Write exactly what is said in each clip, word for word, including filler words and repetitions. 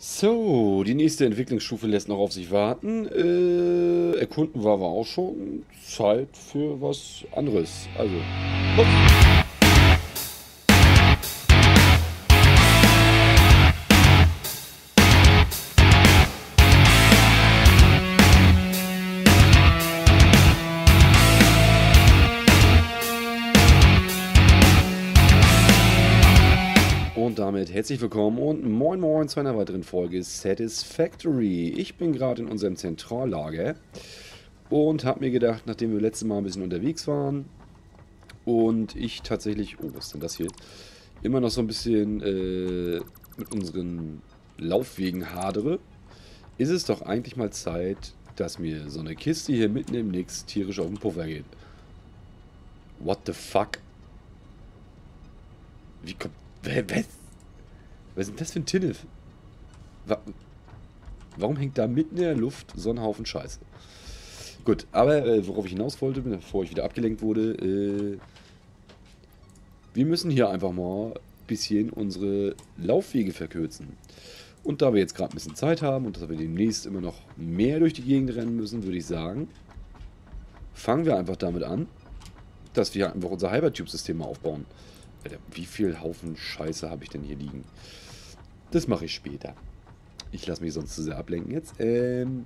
So, die nächste Entwicklungsstufe lässt noch auf sich warten. Äh, erkunden war wir auch schon. Zeit für was anderes. Also, los. Und damit herzlich willkommen und moin moin zu einer weiteren Folge Satisfactory. Ich bin gerade in unserem Zentrallager und habe mir gedacht, nachdem wir letztes Mal ein bisschen unterwegs waren und ich tatsächlich, oh, was ist denn das hier, immer noch so ein bisschen äh, mit unseren Laufwegen hadere, ist es doch eigentlich mal Zeit, dass mir so eine Kiste hier mitten im Nix tierisch auf den Puffer geht. What the fuck? Wie kommt... Was? Was ist denn das für ein Tinnef? Wa Warum hängt da mitten in der Luft so ein Haufen Scheiße? Gut, aber äh, worauf ich hinaus wollte, bevor ich wieder abgelenkt wurde, äh, wir müssen hier einfach mal ein bisschen unsere Laufwege verkürzen. Und da wir jetzt gerade ein bisschen Zeit haben und dass wir demnächst immer noch mehr durch die Gegend rennen müssen, würde ich sagen, fangen wir einfach damit an, dass wir einfach unser Hypertube-System mal aufbauen. Alter, wie viel Haufen Scheiße habe ich denn hier liegen? Das mache ich später. Ich lasse mich sonst zu sehr ablenken jetzt. Ähm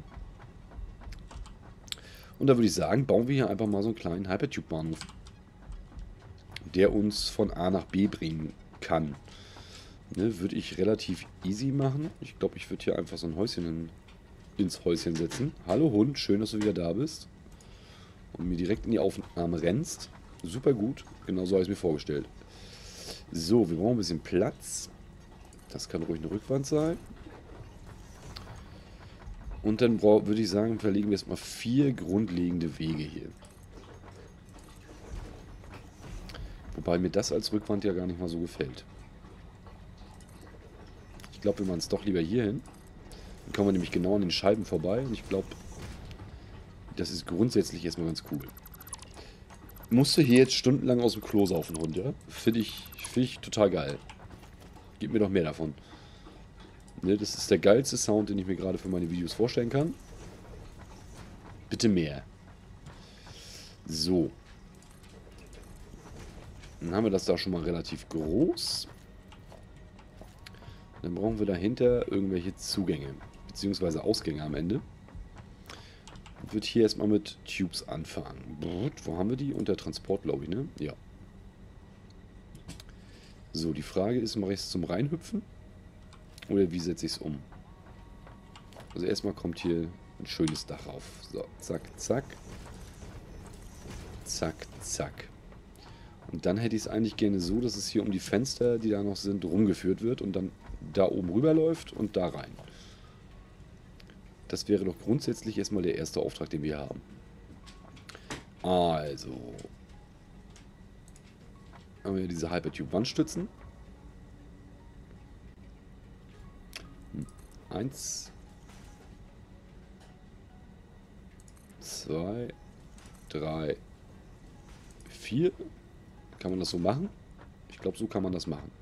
Und da würde ich sagen, bauen wir hier einfach mal so einen kleinen Hypertube-Bahnhof, der uns von A nach B bringen kann. Ne, würde ich relativ easy machen. Ich glaube, ich würde hier einfach so ein Häuschen in, ins Häuschen setzen. Hallo Hund, schön, dass du wieder da bist. Und mir direkt in die Aufnahme rennst. Super gut, genau so habe ich es mir vorgestellt. So, wir brauchen ein bisschen Platz. Das kann ruhig eine Rückwand sein. Und dann würde ich sagen, verlegen wir erstmal vier grundlegende Wege hier. Wobei mir das als Rückwand ja gar nicht mal so gefällt. Ich glaube, wir machen es doch lieber hier hin. Dann kommen wir nämlich genau an den Scheiben vorbei. Und ich glaube, das ist grundsätzlich erstmal ganz cool. Musst du hier jetzt stundenlang aus dem Klo saufen, Hund, ja? Finde ich, find ich total geil. Gib mir doch mehr davon. Ne, das ist der geilste Sound, den ich mir gerade für meine Videos vorstellen kann. Bitte mehr. So. Dann haben wir das da schon mal relativ groß. Dann brauchen wir dahinter irgendwelche Zugänge. Beziehungsweise Ausgänge am Ende. Ich würde hier erstmal mit Tubes anfangen. Wo haben wir die? Unter Transport, glaube ich, ne? Ja. So, die Frage ist, mache ich es zum Reinhüpfen? Oder wie setze ich es um? Also erstmal kommt hier ein schönes Dach auf. So, zack, zack. Zack, zack. Und dann hätte ich es eigentlich gerne so, dass es hier um die Fenster, die da noch sind, rumgeführt wird und dann da oben rüber läuft und da rein. Das wäre doch grundsätzlich erstmal der erste Auftrag, den wir haben. Also. Haben wir diese Hypertube-Wandstützen. Eins. Zwei. Drei. Vier. Kann man das so machen? Ich glaube, so kann man das machen.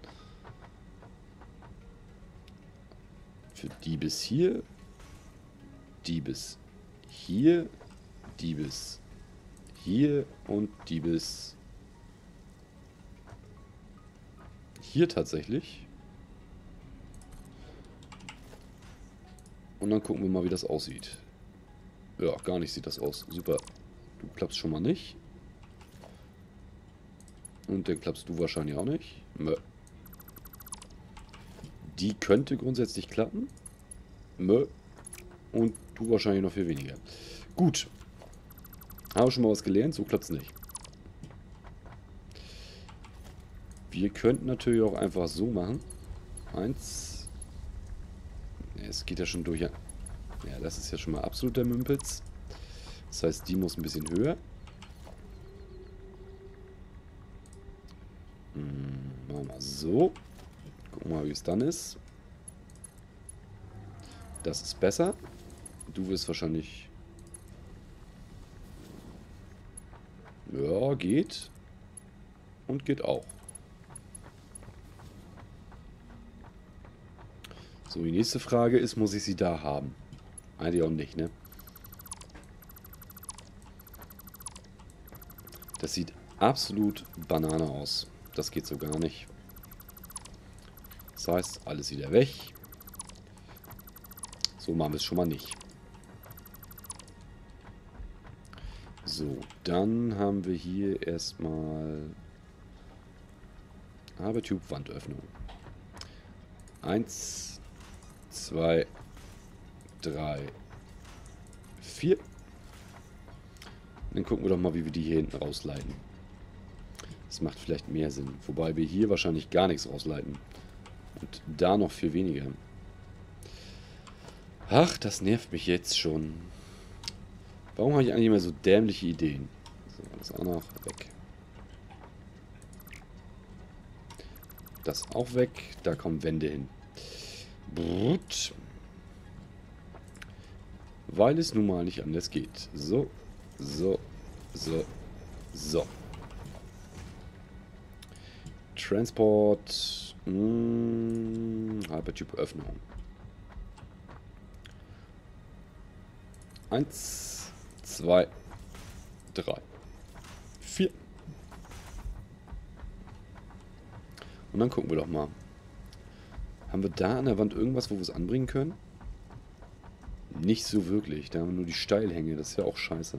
Für die bis hier. Die bis hier. Die bis hier. Und die bis hier tatsächlich. Und dann gucken wir mal, wie das aussieht. Ja, gar nicht sieht das aus. Super. Du klappst schon mal nicht. Und dann klappst du wahrscheinlich auch nicht. Mö. Die könnte grundsätzlich klappen. Mö. Und du wahrscheinlich noch viel weniger. Gut. Habe schon mal was gelernt. So klappt es nicht. Wir könnten natürlich auch einfach so machen. Eins. Es geht ja schon durch. Ja, das ist ja schon mal absoluter Mümpitz. Das heißt, die muss ein bisschen höher. Hm, machen wir mal so. Gucken wir mal, wie es dann ist. Das ist besser. Du wirst wahrscheinlich... Ja, geht. Und geht auch. So, die nächste Frage ist, muss ich sie da haben? Eigentlich auch nicht, ne? Das sieht absolut Banane aus. Das geht so gar nicht. Das heißt, alles wieder weg. So machen wir es schon mal nicht. So, dann haben wir hier erstmal Habertube-Wandöffnung. Eins, zwei, drei, vier. Dann gucken wir doch mal, wie wir die hier hinten rausleiten. Das macht vielleicht mehr Sinn. Wobei wir hier wahrscheinlich gar nichts rausleiten. Und da noch viel weniger. Ach, das nervt mich jetzt schon. Warum habe ich eigentlich immer so dämliche Ideen? So, das auch noch weg. Das auch weg. Da kommen Wände hin. Brut. Weil es nun mal nicht anders geht. So, so, so, so. Transport. Hypertube-Öffnung. Eins, zwei, drei, vier. Und dann gucken wir doch mal. Haben wir da an der Wand irgendwas, wo wir es anbringen können? Nicht so wirklich. Da haben wir nur die Steilhänge. Das ist ja auch scheiße.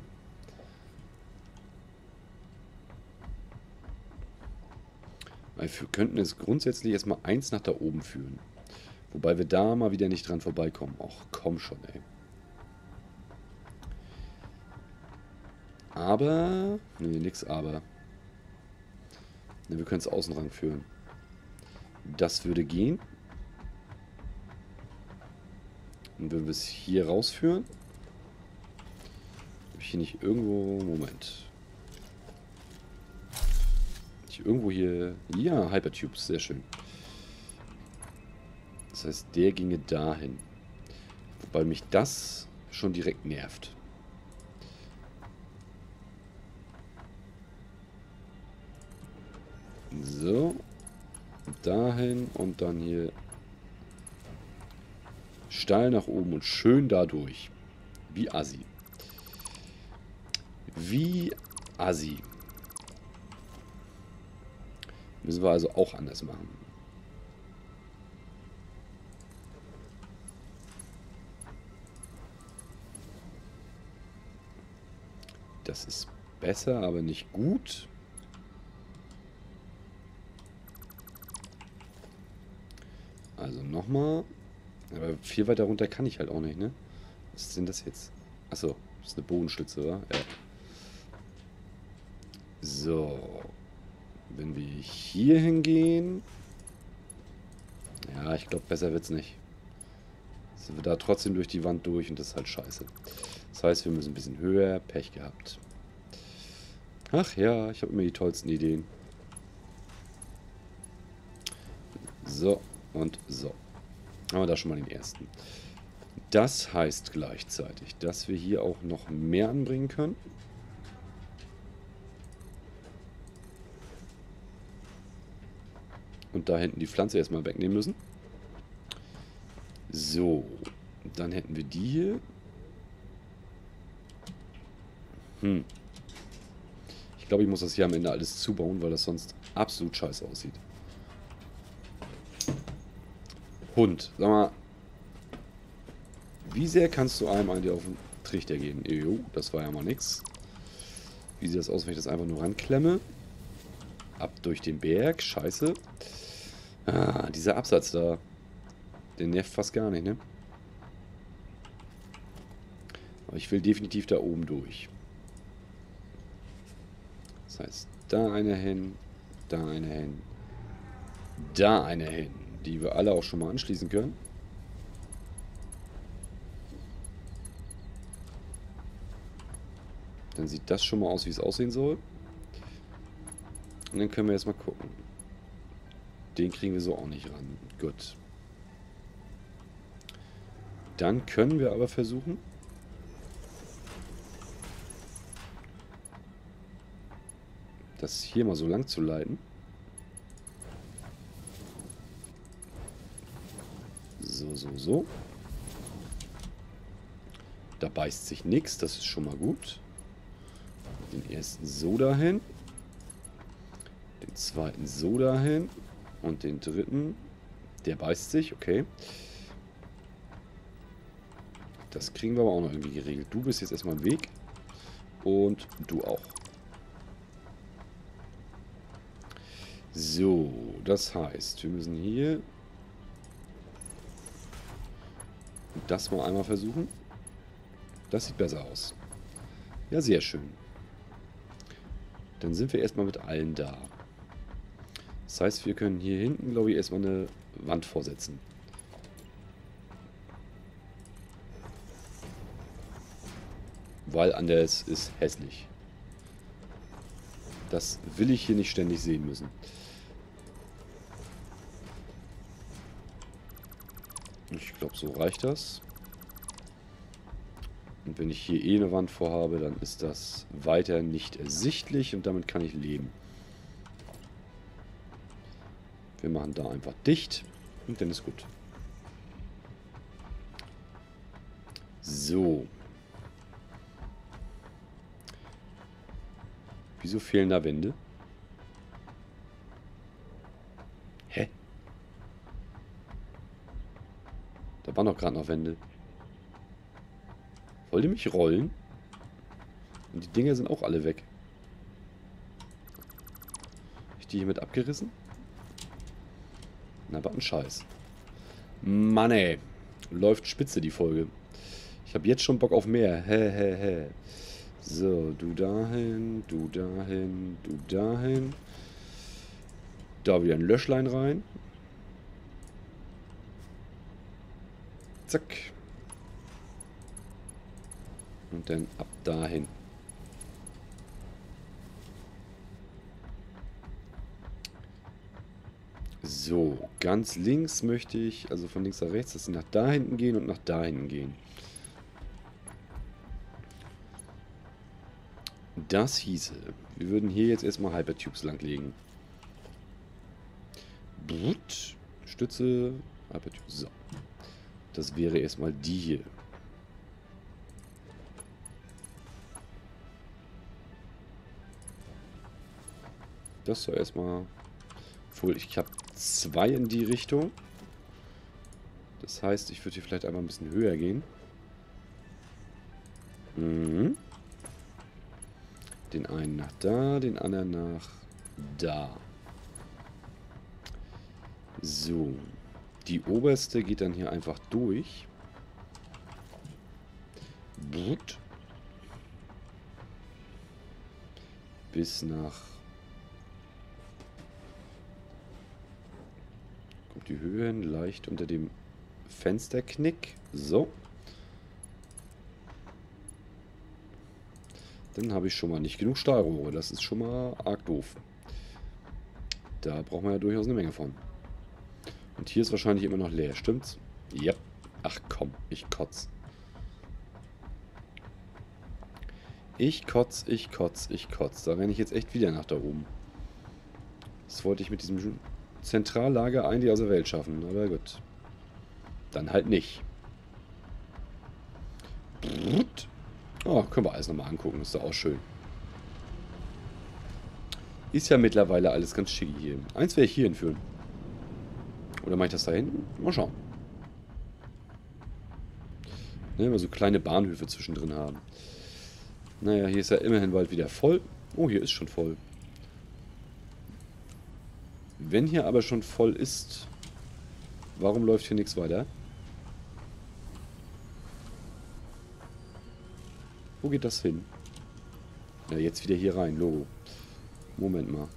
Wir könnten es grundsätzlich erstmal eins nach da oben führen. Wobei wir da mal wieder nicht dran vorbeikommen. Ach, komm schon, ey. Aber... Nee, nix aber. Nee, wir können es außen ranführen. Das würde gehen. Und wenn wir es hier rausführen... Habe ich hier nicht irgendwo... Moment. Ich irgendwo hier... Ja, Hypertubes, sehr schön. Das heißt, der ginge dahin. Wobei mich das schon direkt nervt. So. Dahin und dann hier steil nach oben und schön dadurch. Wie assi. Wie assi. Müssen wir also auch anders machen. Das ist besser, aber nicht gut. Also nochmal. Aber viel weiter runter kann ich halt auch nicht, ne? Was ist denn das jetzt? Achso, das ist eine Bodenstütze, oder? Ja. So. Wenn wir hier hingehen. Ja, ich glaube, besser wird's nicht. Sind wir da trotzdem durch die Wand durch und das ist halt scheiße. Das heißt, wir müssen ein bisschen höher. Pech gehabt. Ach ja, ich habe immer die tollsten Ideen. So. Und so. Haben wir da schon mal den ersten. Das heißt gleichzeitig, dass wir hier auch noch mehr anbringen können. Und da hinten die Pflanze erstmal wegnehmen müssen. So. Dann hätten wir die hier. Hm. Ich glaube, ich muss das hier am Ende alles zubauen, weil das sonst absolut scheiße aussieht. Hund, sag mal, wie sehr kannst du einem eigentlich auf den Trichter gehen? Jo, das war ja mal nix. Wie sieht das aus, wenn ich das einfach nur ranklemme? Ab durch den Berg, scheiße. Ah, dieser Absatz da, der nervt fast gar nicht, ne? Aber ich will definitiv da oben durch. Das heißt, da einer hin, da einer hin, da einer hin. Die wir alle auch schon mal anschließen können. Dann sieht das schon mal aus, wie es aussehen soll. Und dann können wir jetzt mal gucken. Den kriegen wir so auch nicht ran. Gut. Dann können wir aber versuchen, das hier mal so lang zu leiten. So, so, so. Da beißt sich nichts, das ist schon mal gut. Den ersten so dahin. Den zweiten so dahin. Und den dritten, der beißt sich, okay. Das kriegen wir aber auch noch irgendwie geregelt. Du bist jetzt erstmal im Weg. Und du auch. So, das heißt, wir müssen hier das mal einmal versuchen. Das sieht besser aus. Ja, sehr schön. Dann sind wir erstmal mit allen da. Das heißt, wir können hier hinten, glaube ich, erstmal eine Wand vorsetzen. Weil anders ist hässlich. Das will ich hier nicht ständig sehen müssen. Ich glaube, so reicht das. Und wenn ich hier eh eine Wand vorhabe, dann ist das weiter nicht ersichtlich und damit kann ich leben. Wir machen da einfach dicht und dann ist gut. So. Wieso fehlen da Wände? Hä? Da waren doch gerade noch Wände. Wollt ihr mich rollen? Und die Dinger sind auch alle weg. Hab ich die hiermit abgerissen? Na, was ein Scheiß. Mann ey. Läuft spitze die Folge. Ich habe jetzt schon Bock auf mehr. Hä, hä, hä. So, du dahin, du dahin, du dahin. Da wieder ein Löschlein rein. Zack. Und dann ab dahin. So, ganz links möchte ich, also von links nach rechts, dass sie nach da hinten gehen und nach da hinten gehen. Das hieße, wir würden hier jetzt erstmal Hypertubes langlegen. Brut, Stütze, Hypertubes. So. Das wäre erstmal die hier. Das soll erstmal. Obwohl, ich habe zwei in die Richtung. Das heißt, ich würde hier vielleicht einmal ein bisschen höher gehen. Mhm. Den einen nach da, den anderen nach da. So. Die oberste geht dann hier einfach durch. Gut. Bis nach... Kommt die Höhe hin, leicht unter dem Fensterknick. So. Dann habe ich schon mal nicht genug Stahlrohre. Das ist schon mal arg doof. Da braucht man ja durchaus eine Menge von. Und hier ist wahrscheinlich immer noch leer, stimmt's? Ja. Ach komm, ich kotz. Ich kotz, ich kotz, ich kotz. Da renne ich jetzt echt wieder nach da oben. Das wollte ich mit diesem Zentrallager eigentlich aus der Welt schaffen. Aber gut. Dann halt nicht. Oh, können wir alles nochmal angucken. Ist doch auch schön. Ist ja mittlerweile alles ganz schick hier. Eins werde ich hier hinführen. Oder mache ich das da hinten? Mal schauen. Ne, wir so kleine Bahnhöfe zwischendrin haben. Naja, hier ist ja immerhin bald wieder voll. Oh, hier ist schon voll. Wenn hier aber schon voll ist, warum läuft hier nichts weiter? Wo geht das hin? Ja, jetzt wieder hier rein, Logo. Moment mal.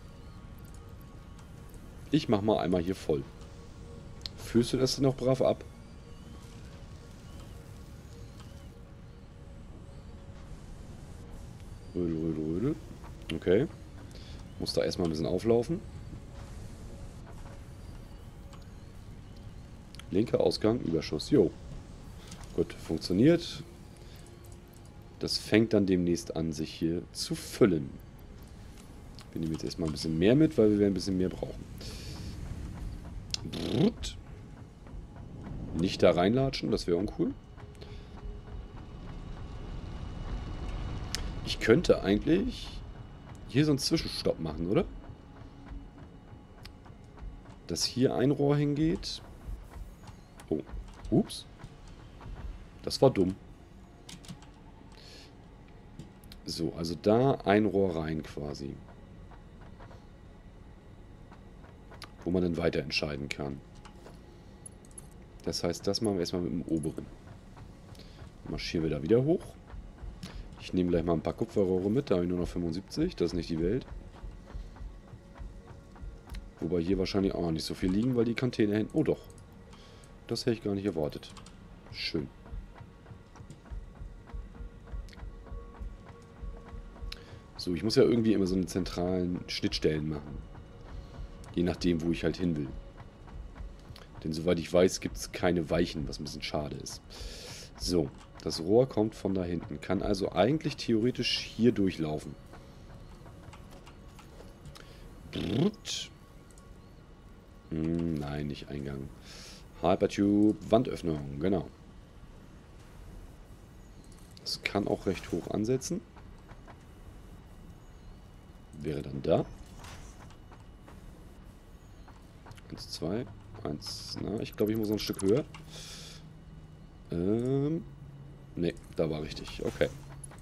Ich mach mal einmal hier voll. Führst du das denn noch brav ab? Rödel, rödel, rödel. Okay. Muss da erstmal ein bisschen auflaufen. Linker Ausgang, Überschuss. Jo. Gut, funktioniert. Das fängt dann demnächst an, sich hier zu füllen. Wir nehmen jetzt erstmal ein bisschen mehr mit, weil wir werden ein bisschen mehr brauchen. Nicht da reinlatschen, das wäre uncool. Ich könnte eigentlich hier so einen Zwischenstopp machen, oder? Dass hier ein Rohr hingeht. Oh, ups. Das war dumm. So, also da ein Rohr rein quasi. Wo man dann weiter entscheiden kann. Das heißt, das machen wir erstmal mit dem oberen. Marschieren wir da wieder hoch. Ich nehme gleich mal ein paar Kupferrohre mit, da habe ich nur noch fünfundsiebzig, das ist nicht die Welt. Wobei hier wahrscheinlich auch noch nicht so viel liegen, weil die Container hinten... Oh doch, das hätte ich gar nicht erwartet. Schön. So, ich muss ja irgendwie immer so eine zentralen Schnittstellen machen. Je nachdem, wo ich halt hin will. Denn soweit ich weiß, gibt es keine Weichen, was ein bisschen schade ist. So, das Rohr kommt von da hinten. Kann also eigentlich theoretisch hier durchlaufen. Brrrt. Hm, nein, nicht Eingang. Hypertube, Wandöffnung, genau. Das kann auch recht hoch ansetzen. Wäre dann da. Eins, zwei, eins, na, ich glaube, ich muss noch ein Stück höher. Ähm, ne, da war richtig, okay.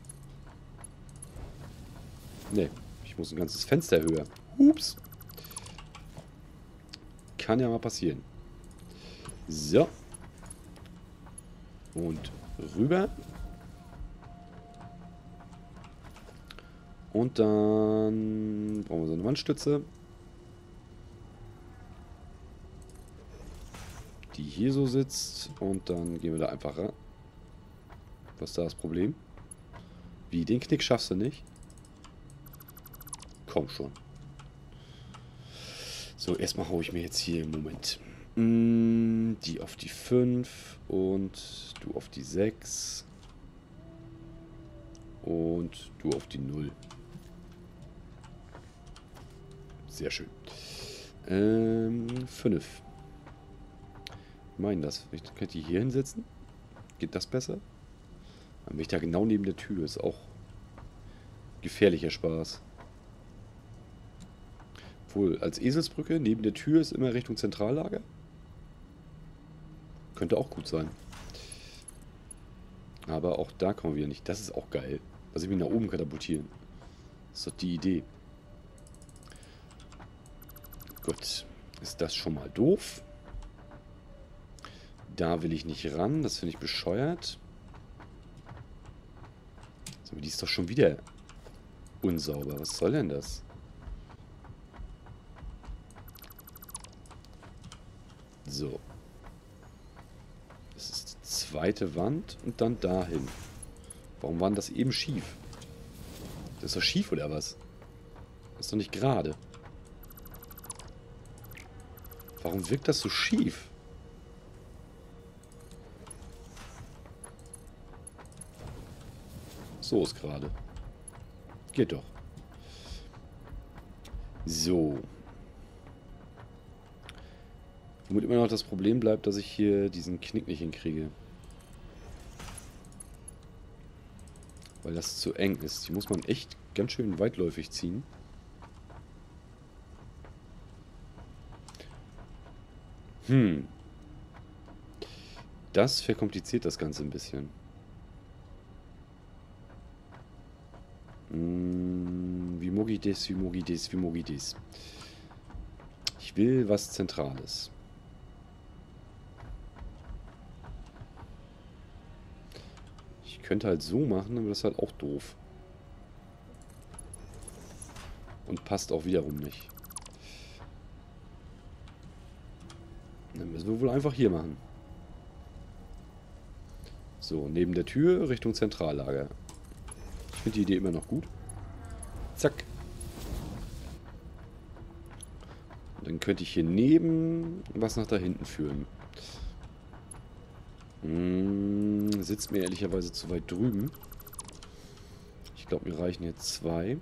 Ne, ich muss ein ganzes Fenster höher. Ups. Kann ja mal passieren. So. Und rüber. Und dann brauchen wir so eine Wandstütze. Die hier so sitzt. Und dann gehen wir da einfach ran. Was ist da das Problem? Wie, den Knick schaffst du nicht? Komm schon. So, erstmal haue ich mir jetzt hier im Moment mm, die auf die fünf und du auf die sechs und du auf die null. Sehr schön. Ähm, fünf. Ich meine das. Ich könnte die hier hinsetzen. Geht das besser? Dann bin ich da genau neben der Tür. Ist auch gefährlicher Spaß. Obwohl, als Eselsbrücke neben der Tür ist immer Richtung Zentrallager. Könnte auch gut sein. Aber auch da kommen wir wieder nicht. Das ist auch geil. Also ich mich nach oben katapultieren. Das ist doch die Idee. Gut. Ist das schon mal doof? Da will ich nicht ran. Das finde ich bescheuert. So, die ist doch schon wieder unsauber. Was soll denn das? So. Das ist die zweite Wand und dann dahin. Warum war denn das eben schief? Das ist doch schief oder was? Das ist doch nicht gerade. Warum wirkt das so schief? So ist gerade. Geht doch. So. Womit immer noch das Problem bleibt, dass ich hier diesen Knick nicht hinkriege. Weil das zu eng ist. Hier muss man echt ganz schön weitläufig ziehen. Hm. Das verkompliziert das Ganze ein bisschen. Hm, wie mag ich das, wie mag ich das, wie mag ich das? Ich will was Zentrales. Ich könnte halt so machen, aber das ist halt auch doof. Und passt auch wiederum nicht. Dann müssen wir wohl einfach hier machen. So, neben der Tür Richtung Zentrallager. Ich finde die Idee immer noch gut. Zack. Und dann könnte ich hier neben was nach da hinten führen. Hm, sitzt mir ehrlicherweise zu weit drüben. Ich glaube, mir reichen jetzt zwei.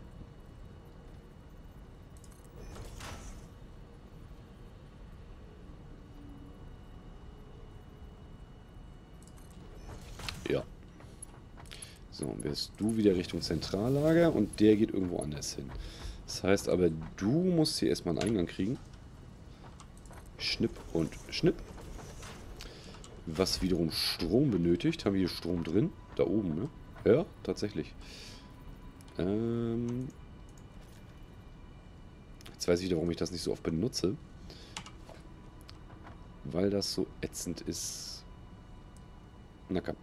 Ja. So, wärst du wieder Richtung Zentrallager und der geht irgendwo anders hin. Das heißt aber, du musst hier erstmal einen Eingang kriegen. Schnipp und Schnipp. Was wiederum Strom benötigt. Haben wir hier Strom drin? Da oben, ne? Ja, tatsächlich. Ähm... Jetzt weiß ich wieder, warum ich das nicht so oft benutze. Weil das so ätzend ist. Na komm.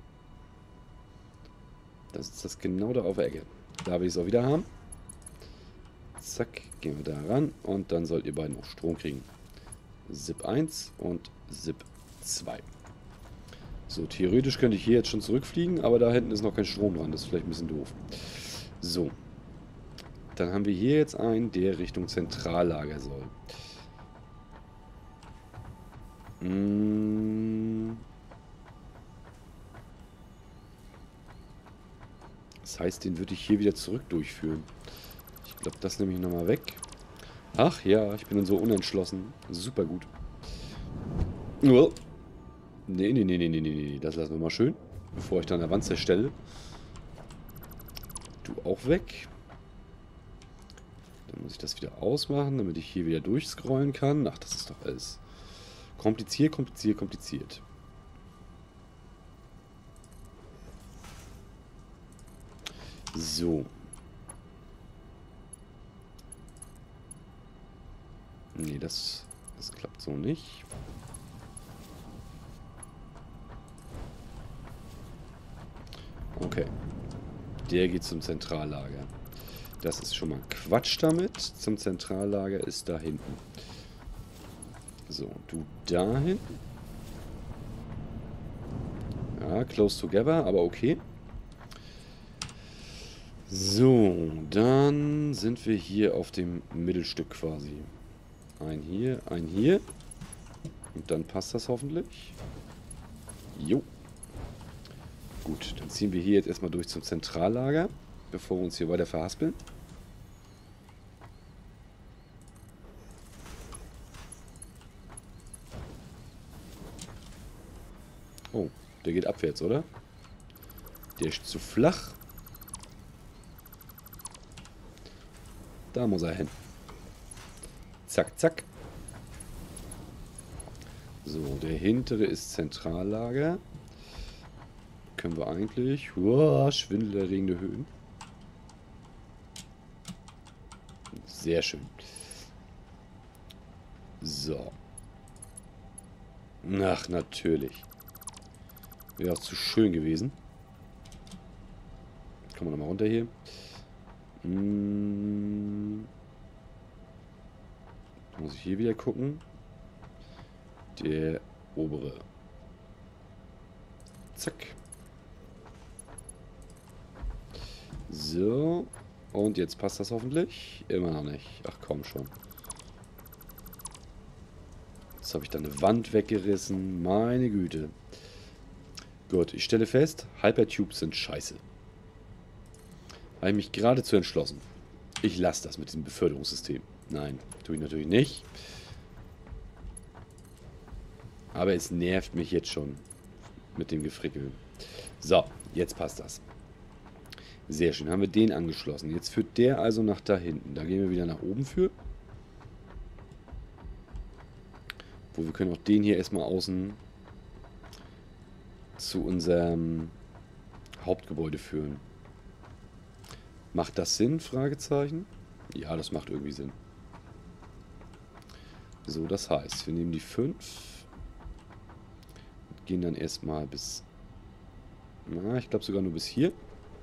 Das ist das genau da auf der Ecke. Da will ich es auch wieder haben. Zack, gehen wir da ran. Und dann sollt ihr beiden auch Strom kriegen. Zip eins und Zip zwei. So, theoretisch könnte ich hier jetzt schon zurückfliegen, aber da hinten ist noch kein Strom dran. Das ist vielleicht ein bisschen doof. So. Dann haben wir hier jetzt einen, der Richtung Zentrallager soll. Hm. Das heißt, den würde ich hier wieder zurück durchführen. Ich glaube, das nehme ich nochmal weg. Ach ja, ich bin dann so unentschlossen. Super gut. Oh. Nee, nee, nee, nee, nee, nee, das lassen wir mal schön. Bevor ich dann an der Wand zerstelle. Du auch weg. Dann muss ich das wieder ausmachen, damit ich hier wieder durchscrollen kann. Ach, das ist doch alles kompliziert, kompliziert, kompliziert. So. Nee, das, das klappt so nicht. Okay. Der geht zum Zentrallager. Das ist schon mal Quatsch damit. Zum Zentrallager ist da hinten. So, du dahin. Ja, close together, aber okay. So, dann sind wir hier auf dem Mittelstück quasi. Ein hier, ein hier. Und dann passt das hoffentlich. Jo. Gut, dann ziehen wir hier jetzt erstmal durch zum Zentrallager, bevor wir uns hier weiter verhaspeln. Oh, der geht abwärts, oder? Der ist zu flach. Da muss er hin. Zack, zack. So, der hintere ist Zentrallager. Können wir eigentlich... Uah, schwindelerregende Höhen. Sehr schön. So. Ach, natürlich. Wäre auch zu schön gewesen. Kommen wir nochmal runter hier. Hm. Muss ich hier wieder gucken. Der obere. Zack. So. Und jetzt passt das hoffentlich. Immer noch nicht. Ach komm schon. Jetzt habe ich da eine Wand weggerissen. Meine Güte. Gut, ich stelle fest, Hypertubes sind scheiße. Habe ich mich geradezu entschlossen. Ich lasse das mit diesem Beförderungssystem. Nein, tue ich natürlich nicht. Aber es nervt mich jetzt schon mit dem Gefrickel. So, jetzt passt das. Sehr schön, haben wir den angeschlossen. Jetzt führt der also nach da hinten. Da gehen wir wieder nach oben für. Wo wir können auch den hier erstmal außen zu unserem Hauptgebäude führen. Macht das Sinn? Fragezeichen. Ja, das macht irgendwie Sinn. So, das heißt, wir nehmen die fünf. Gehen dann erstmal bis... Na, ich glaube sogar nur bis hier.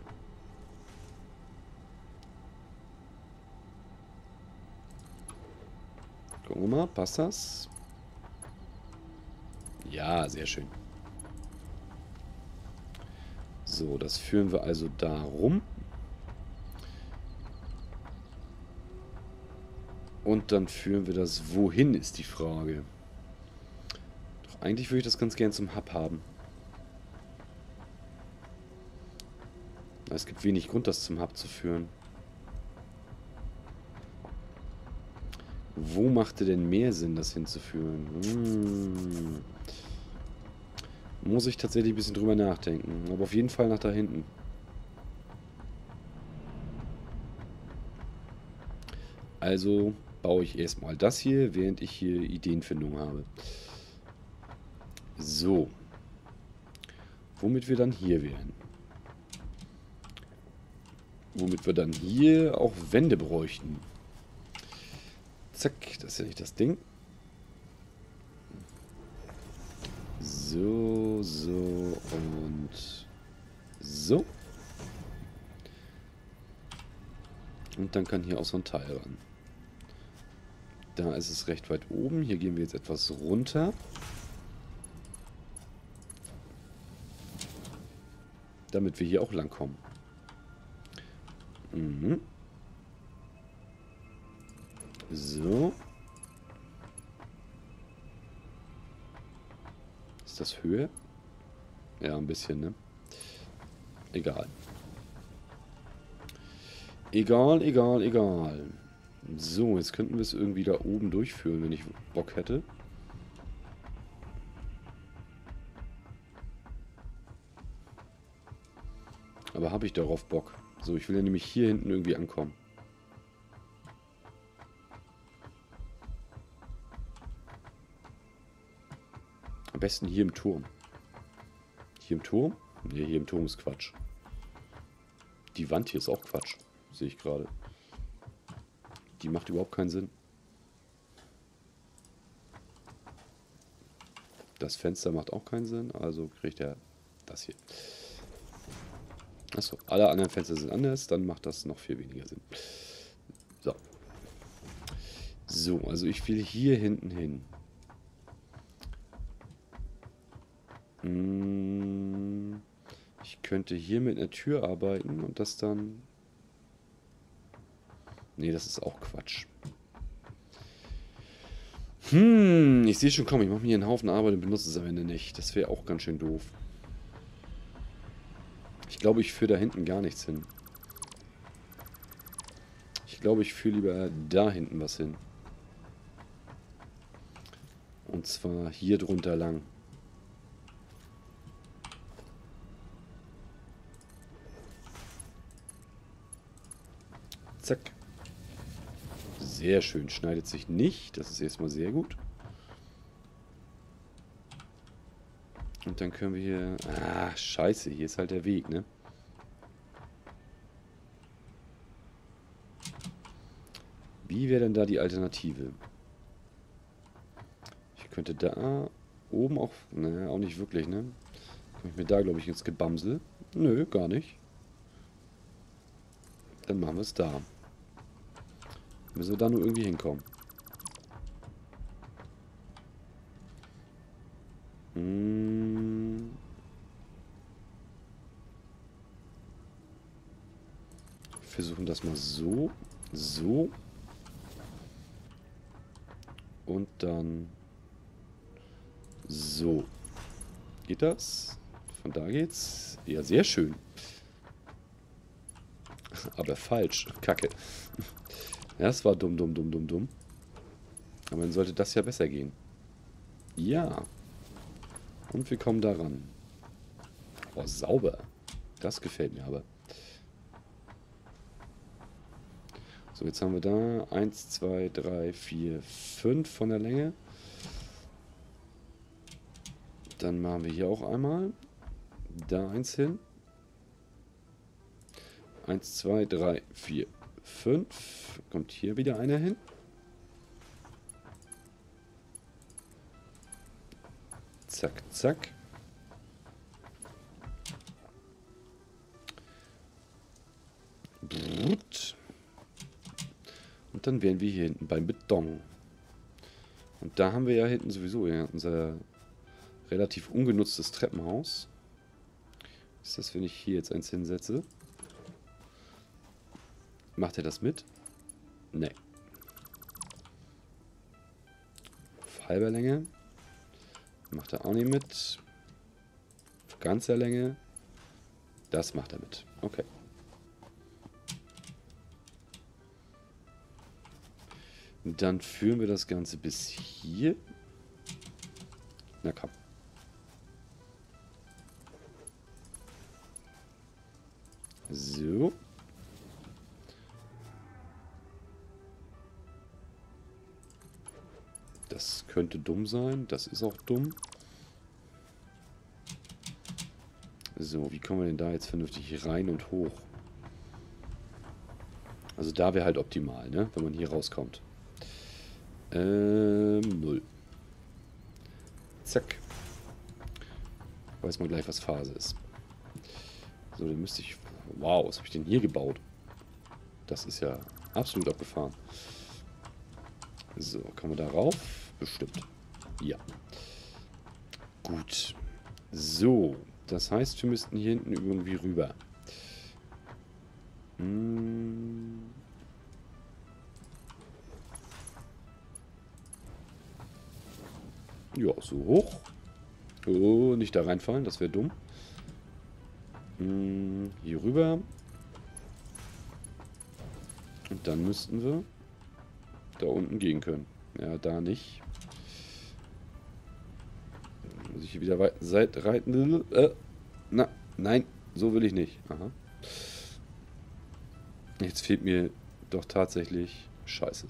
Gucken wir mal, passt das? Ja, sehr schön. So, das führen wir also da rum. Und dann führen wir das wohin, ist die Frage. Doch eigentlich würde ich das ganz gern zum Hub haben. Es gibt wenig Grund, das zum Hub zu führen. Wo machte denn mehr Sinn, das hinzuführen? Hm. Muss ich tatsächlich ein bisschen drüber nachdenken. Aber auf jeden Fall nach da hinten. Also baue ich erstmal das hier, während ich hier Ideenfindung habe. So. Womit wir dann hier wären. Womit wir dann hier auch Wände bräuchten. Zack, das ist ja nicht das Ding. So, so und so. Und dann kann hier auch so ein Teil ran. Da ist es recht weit oben. Hier gehen wir jetzt etwas runter. Damit wir hier auch lang kommen. Mhm. So. Ist das Höhe? Ja, ein bisschen, ne? Egal. Egal, egal, egal. So, jetzt könnten wir es irgendwie da oben durchführen, wenn ich Bock hätte. Aber habe ich darauf Bock? So, ich will ja nämlich hier hinten irgendwie ankommen. Am besten hier im Turm. Hier im Turm? Ne, hier im Turm ist Quatsch. Die Wand hier ist auch Quatsch. Sehe ich gerade. Die macht überhaupt keinen Sinn. Das Fenster macht auch keinen Sinn. Also kriegt er das hier. Achso, alle anderen Fenster sind anders. Dann macht das noch viel weniger Sinn. So. So, also ich will hier hinten hin. Hm, ich könnte hier mit einer Tür arbeiten und das dann... Nee, das ist auch Quatsch. Hm, ich sehe schon, komm, ich mache mir hier einen Haufen Arbeit und benutze es am Ende nicht. Das wäre auch ganz schön doof. Ich glaube, ich führe da hinten gar nichts hin. Ich glaube, ich führe lieber da hinten was hin. Und zwar hier drunter lang. Zack. Sehr schön. Schneidet sich nicht. Das ist erstmal sehr gut. Und dann können wir hier... Ah, scheiße. Hier ist halt der Weg, ne? Wie wäre denn da die Alternative? Ich könnte da oben auch... Naja, auch nicht wirklich, ne? Kann ich mir da, glaube ich, ins Gebamsel? Nö, gar nicht. Dann machen wir es da. Müssen wir da nur irgendwie hinkommen. Hm. Versuchen das mal so. So. Und dann so. Geht das? Von da geht's. Ja, sehr schön. Aber falsch. Kacke. Ja, es war dumm, dumm, dumm, dumm, dumm. Aber dann sollte das ja besser gehen. Ja. Und wir kommen daran. Oh, sauber. Das gefällt mir aber. So, jetzt haben wir da eins, zwei, drei, vier, fünf von der Länge. Dann machen wir hier auch einmal. Da eins hin. eins, zwei, drei, vier, fünf. Kommt hier wieder einer hin. Zack, zack. Und dann wären wir hier hinten beim Beton. Und da haben wir ja hinten sowieso ja unser relativ ungenutztes Treppenhaus. Ist das, wenn ich hier jetzt eins hinsetze? Macht er das mit? Nee. Auf halber Länge. Macht er auch nicht mit. Auf ganzer Länge. Das macht er mit. Okay. Und dann führen wir das Ganze bis hier. Na komm. So. Das könnte dumm sein. Das ist auch dumm. So, wie kommen wir denn da jetzt vernünftig rein und hoch? Also da wäre halt optimal, ne? Wenn man hier rauskommt. Ähm, null. Zack. Weiß man gleich, was Phase ist. So, dann müsste ich... Wow, was habe ich denn hier gebaut? Das ist ja absolut abgefahren. So, kommen wir da rauf? Bestimmt. Ja. Gut. So, das heißt, wir müssten hier hinten irgendwie rüber. Hm. Ja, so hoch. Oh, nicht da reinfallen, das wäre dumm. Hm, hier rüber. Und dann müssten wir da unten gehen können. Ja, da nicht. Dann muss ich hier wieder seit reiten. Äh, na, nein, so will ich nicht. Aha. Jetzt fehlt mir doch tatsächlich Scheiße.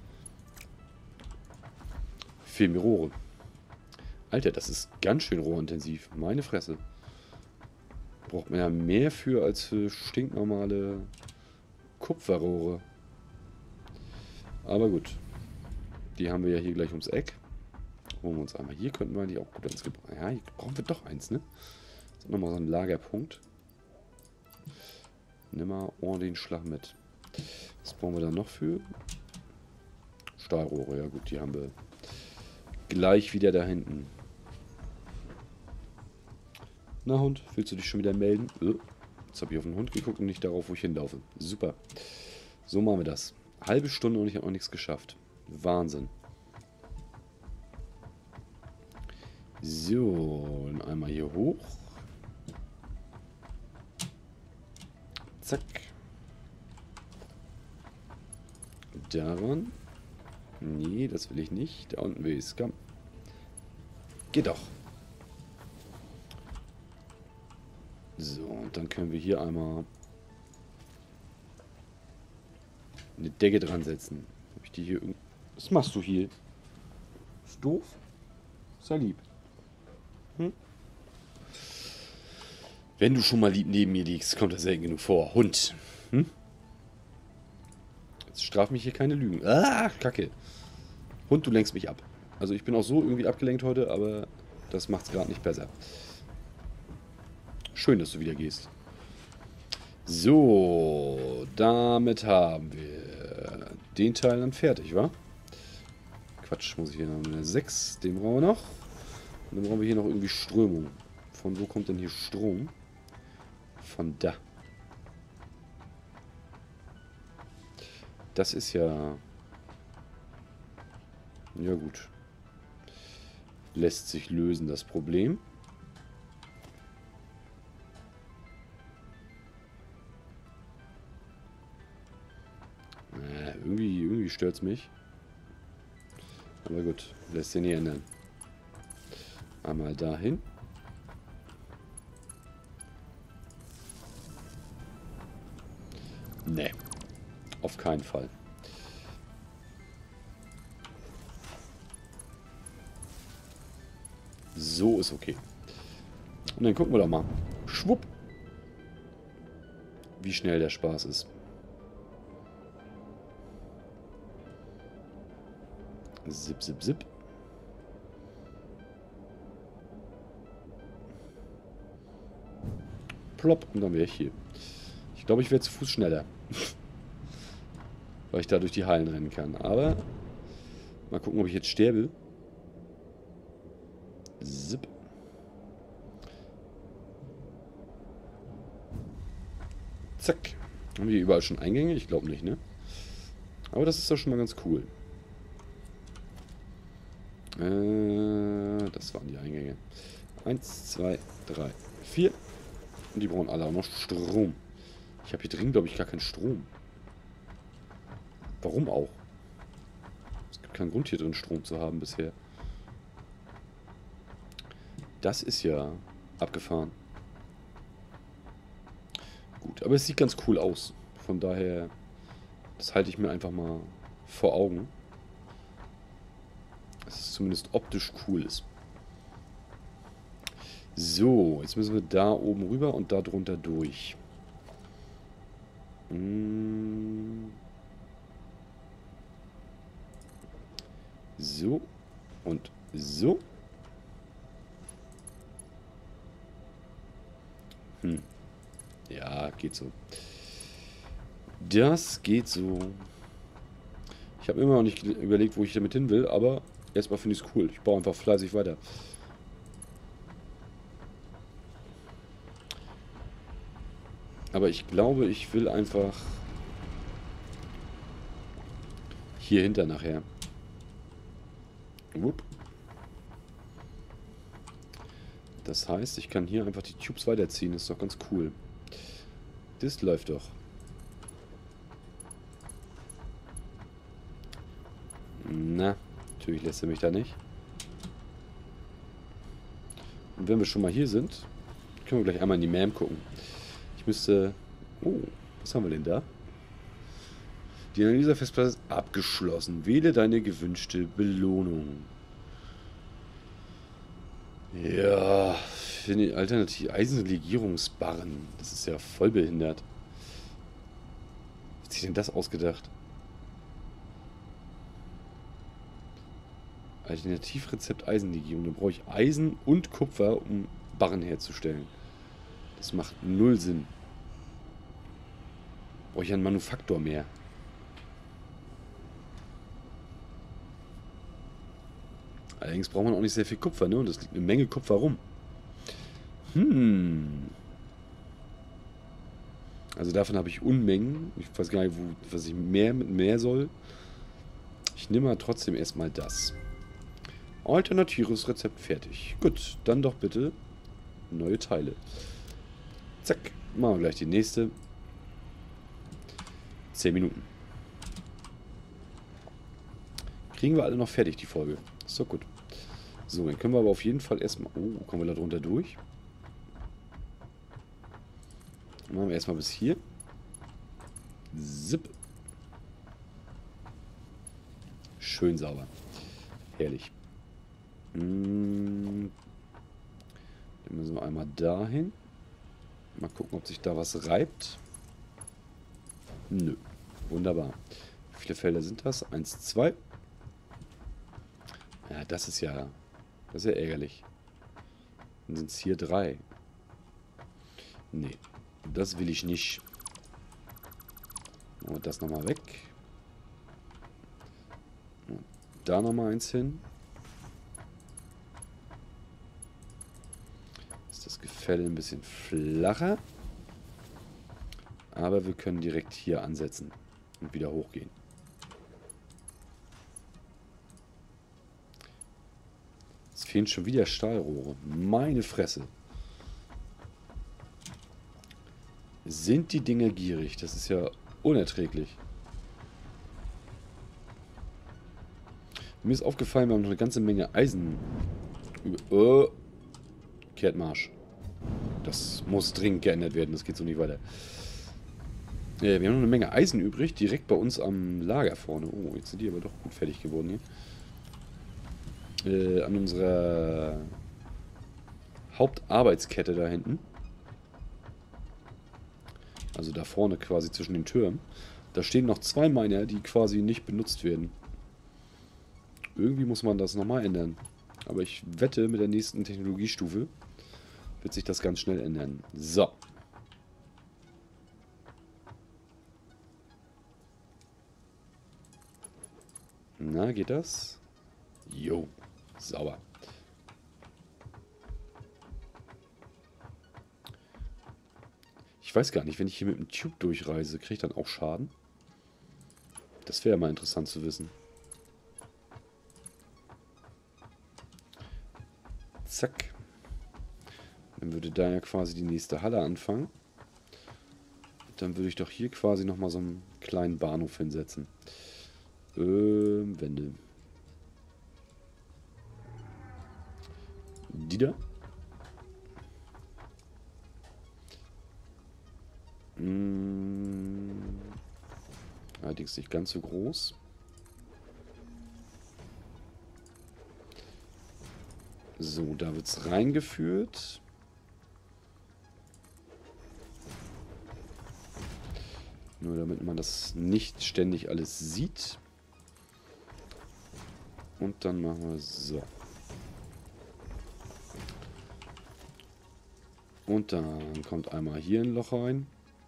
Fehlen mir Rohre. Alter, das ist ganz schön rohrintensiv. Meine Fresse. Braucht man ja mehr für als für stinknormale Kupferrohre. Aber gut. Die haben wir ja hier gleich ums Eck. Holen wir uns einmal. Hier könnten wir die auch gut ins Gebrauch. Ja, hier brauchen wir doch eins, ne? Das ist nochmal so ein Lagerpunkt. Nimm mal ordentlich den Schlag mit. Was brauchen wir da noch für? Stahlrohre, ja gut, die haben wir gleich wieder da hinten. Na Hund, willst du dich schon wieder melden? Jetzt habe ich auf den Hund geguckt und nicht darauf, wo ich hinlaufe. Super. So machen wir das. Halbe Stunde und ich habe noch nichts geschafft. Wahnsinn. So, dann einmal hier hoch. Zack. Daran. Nee, das will ich nicht. Da unten will ich es. Komm. Geht doch. So, und dann können wir hier einmal eine Decke dran setzen. Hab ich die hier irgend... Was machst du hier? Ist doof? Sei lieb. Hm? Wenn du schon mal lieb neben mir liegst, kommt das selten genug vor. Hund. Hm? Jetzt straf mich hier keine Lügen. Ah, Kacke. Hund, du lenkst mich ab. Also ich bin auch so irgendwie abgelenkt heute, aber das macht's gerade nicht besser. Schön, dass du wieder gehst. So, damit haben wir den Teil dann fertig, wa? Quatsch, muss ich hier noch eine sechs. Den brauchen wir noch. Und dann brauchen wir hier noch irgendwie Strömung. Von wo kommt denn hier Strom? Von da. Das ist ja... Ja gut. Lässt sich lösen, das Problem. Äh, irgendwie irgendwie stört es mich. Aber gut, lässt sich nicht ändern. Einmal dahin. Nee. Auf keinen Fall. So ist okay. Und dann gucken wir doch mal. Schwupp. Wie schnell der Spaß ist. Zip, zip, zip. Plopp. Und dann wäre ich hier. Ich glaube, ich werde zu Fuß schneller. Weil ich da durch die Hallen rennen kann. Aber mal gucken, ob ich jetzt sterbe. Zip. Zack. Haben wir hier überall schon Eingänge? Ich glaube nicht, ne? Aber das ist doch schon mal ganz cool. Äh, das waren die Eingänge. Eins, zwei, drei, vier. Und die brauchen alle auch noch Strom. Ich habe hier drin, glaube ich, gar keinen Strom. Warum auch? Es gibt keinen Grund, hier drin Strom zu haben bisher. Das ist ja abgefahren. Gut, aber es sieht ganz cool aus. Von daher, das halte ich mir einfach mal vor Augen. Dass es zumindest optisch cool ist. So, jetzt müssen wir da oben rüber und da drunter durch. Hm. So und so. Hm. Ja, geht so. Das geht so. Ich habe immer noch nicht überlegt, wo ich damit hin will, aber erstmal finde ich es cool. Ich baue einfach fleißig weiter. Aber ich glaube, ich will einfach hier hinter nachher. Wupp. Das heißt, ich kann hier einfach die Tubes weiterziehen. Das ist doch ganz cool. Das läuft doch. Na, natürlich lässt er mich da nicht. Und wenn wir schon mal hier sind, können wir gleich einmal in die M A M gucken. Ich müsste... Oh, was haben wir denn da? Die Analyse der Festplatte ist abgeschlossen. Wähle deine gewünschte Belohnung. Ja, finde ich alternativ Eisenlegierungsbarren. Das ist ja voll behindert. Wer hat sich denn das ausgedacht? Alternativrezept Eisenlegierung. Da brauche ich Eisen und Kupfer, um Barren herzustellen. Das macht null Sinn. Brauche ich einen Manufaktor mehr. Allerdings braucht man auch nicht sehr viel Kupfer, ne? Und es liegt eine Menge Kupfer rum. Hm. Also davon habe ich Unmengen. Ich weiß gar nicht, wo, was ich mehr mit mehr soll. Ich nehme mal trotzdem erstmal das. Alternatives Rezept fertig. Gut, dann doch bitte neue Teile. Zack, machen wir gleich die nächste. zehn Minuten. Kriegen wir alle noch fertig, die Folge. Ist doch gut. So, dann können wir aber auf jeden Fall erstmal... Oh, kommen wir da drunter durch? Dann machen wir erstmal bis hier. Zip. Schön sauber. Herrlich. Hm. Dann müssen wir einmal dahin. Mal gucken, ob sich da was reibt. Nö. Wunderbar. Wie viele Felder sind das? Eins, zwei. Ja, das ist ja... Das ist ja ärgerlich. Dann sind es hier drei. Nee. Das will ich nicht. Machen wir das nochmal weg. Und da nochmal eins hin. Ist das Gefälle ein bisschen flacher. Aber wir können direkt hier ansetzen und wieder hochgehen. Es fehlen schon wieder Stahlrohre. Meine Fresse. Sind die Dinger gierig? Das ist ja unerträglich. Mir ist aufgefallen, wir haben noch eine ganze Menge Eisen. Oh. Kehrtmarsch. Das muss dringend geändert werden. Das geht so nicht weiter. Ja, wir haben noch eine Menge Eisen übrig, direkt bei uns am Lager vorne. Oh, jetzt sind die aber doch gut fertig geworden hier. Äh, an unserer Hauptarbeitskette da hinten. Also da vorne quasi zwischen den Türmen. Da stehen noch zwei Miner, die quasi nicht benutzt werden. Irgendwie muss man das nochmal ändern. Aber ich wette, mit der nächsten Technologiestufe wird sich das ganz schnell ändern. So. Na, geht das? Jo, sauber. Ich weiß gar nicht, wenn ich hier mit dem Tube durchreise, kriege ich dann auch Schaden? Das wäre mal interessant zu wissen. Zack. Dann würde da ja quasi die nächste Halle anfangen. Dann würde ich doch hier quasi nochmal so einen kleinen Bahnhof hinsetzen. Ähm, Wände. Die da. Hm, allerdings nicht ganz so groß. So, da wird es reingeführt. Nur damit man das nicht ständig alles sieht. Und dann machen wir so. Und dann kommt einmal hier ein Loch rein.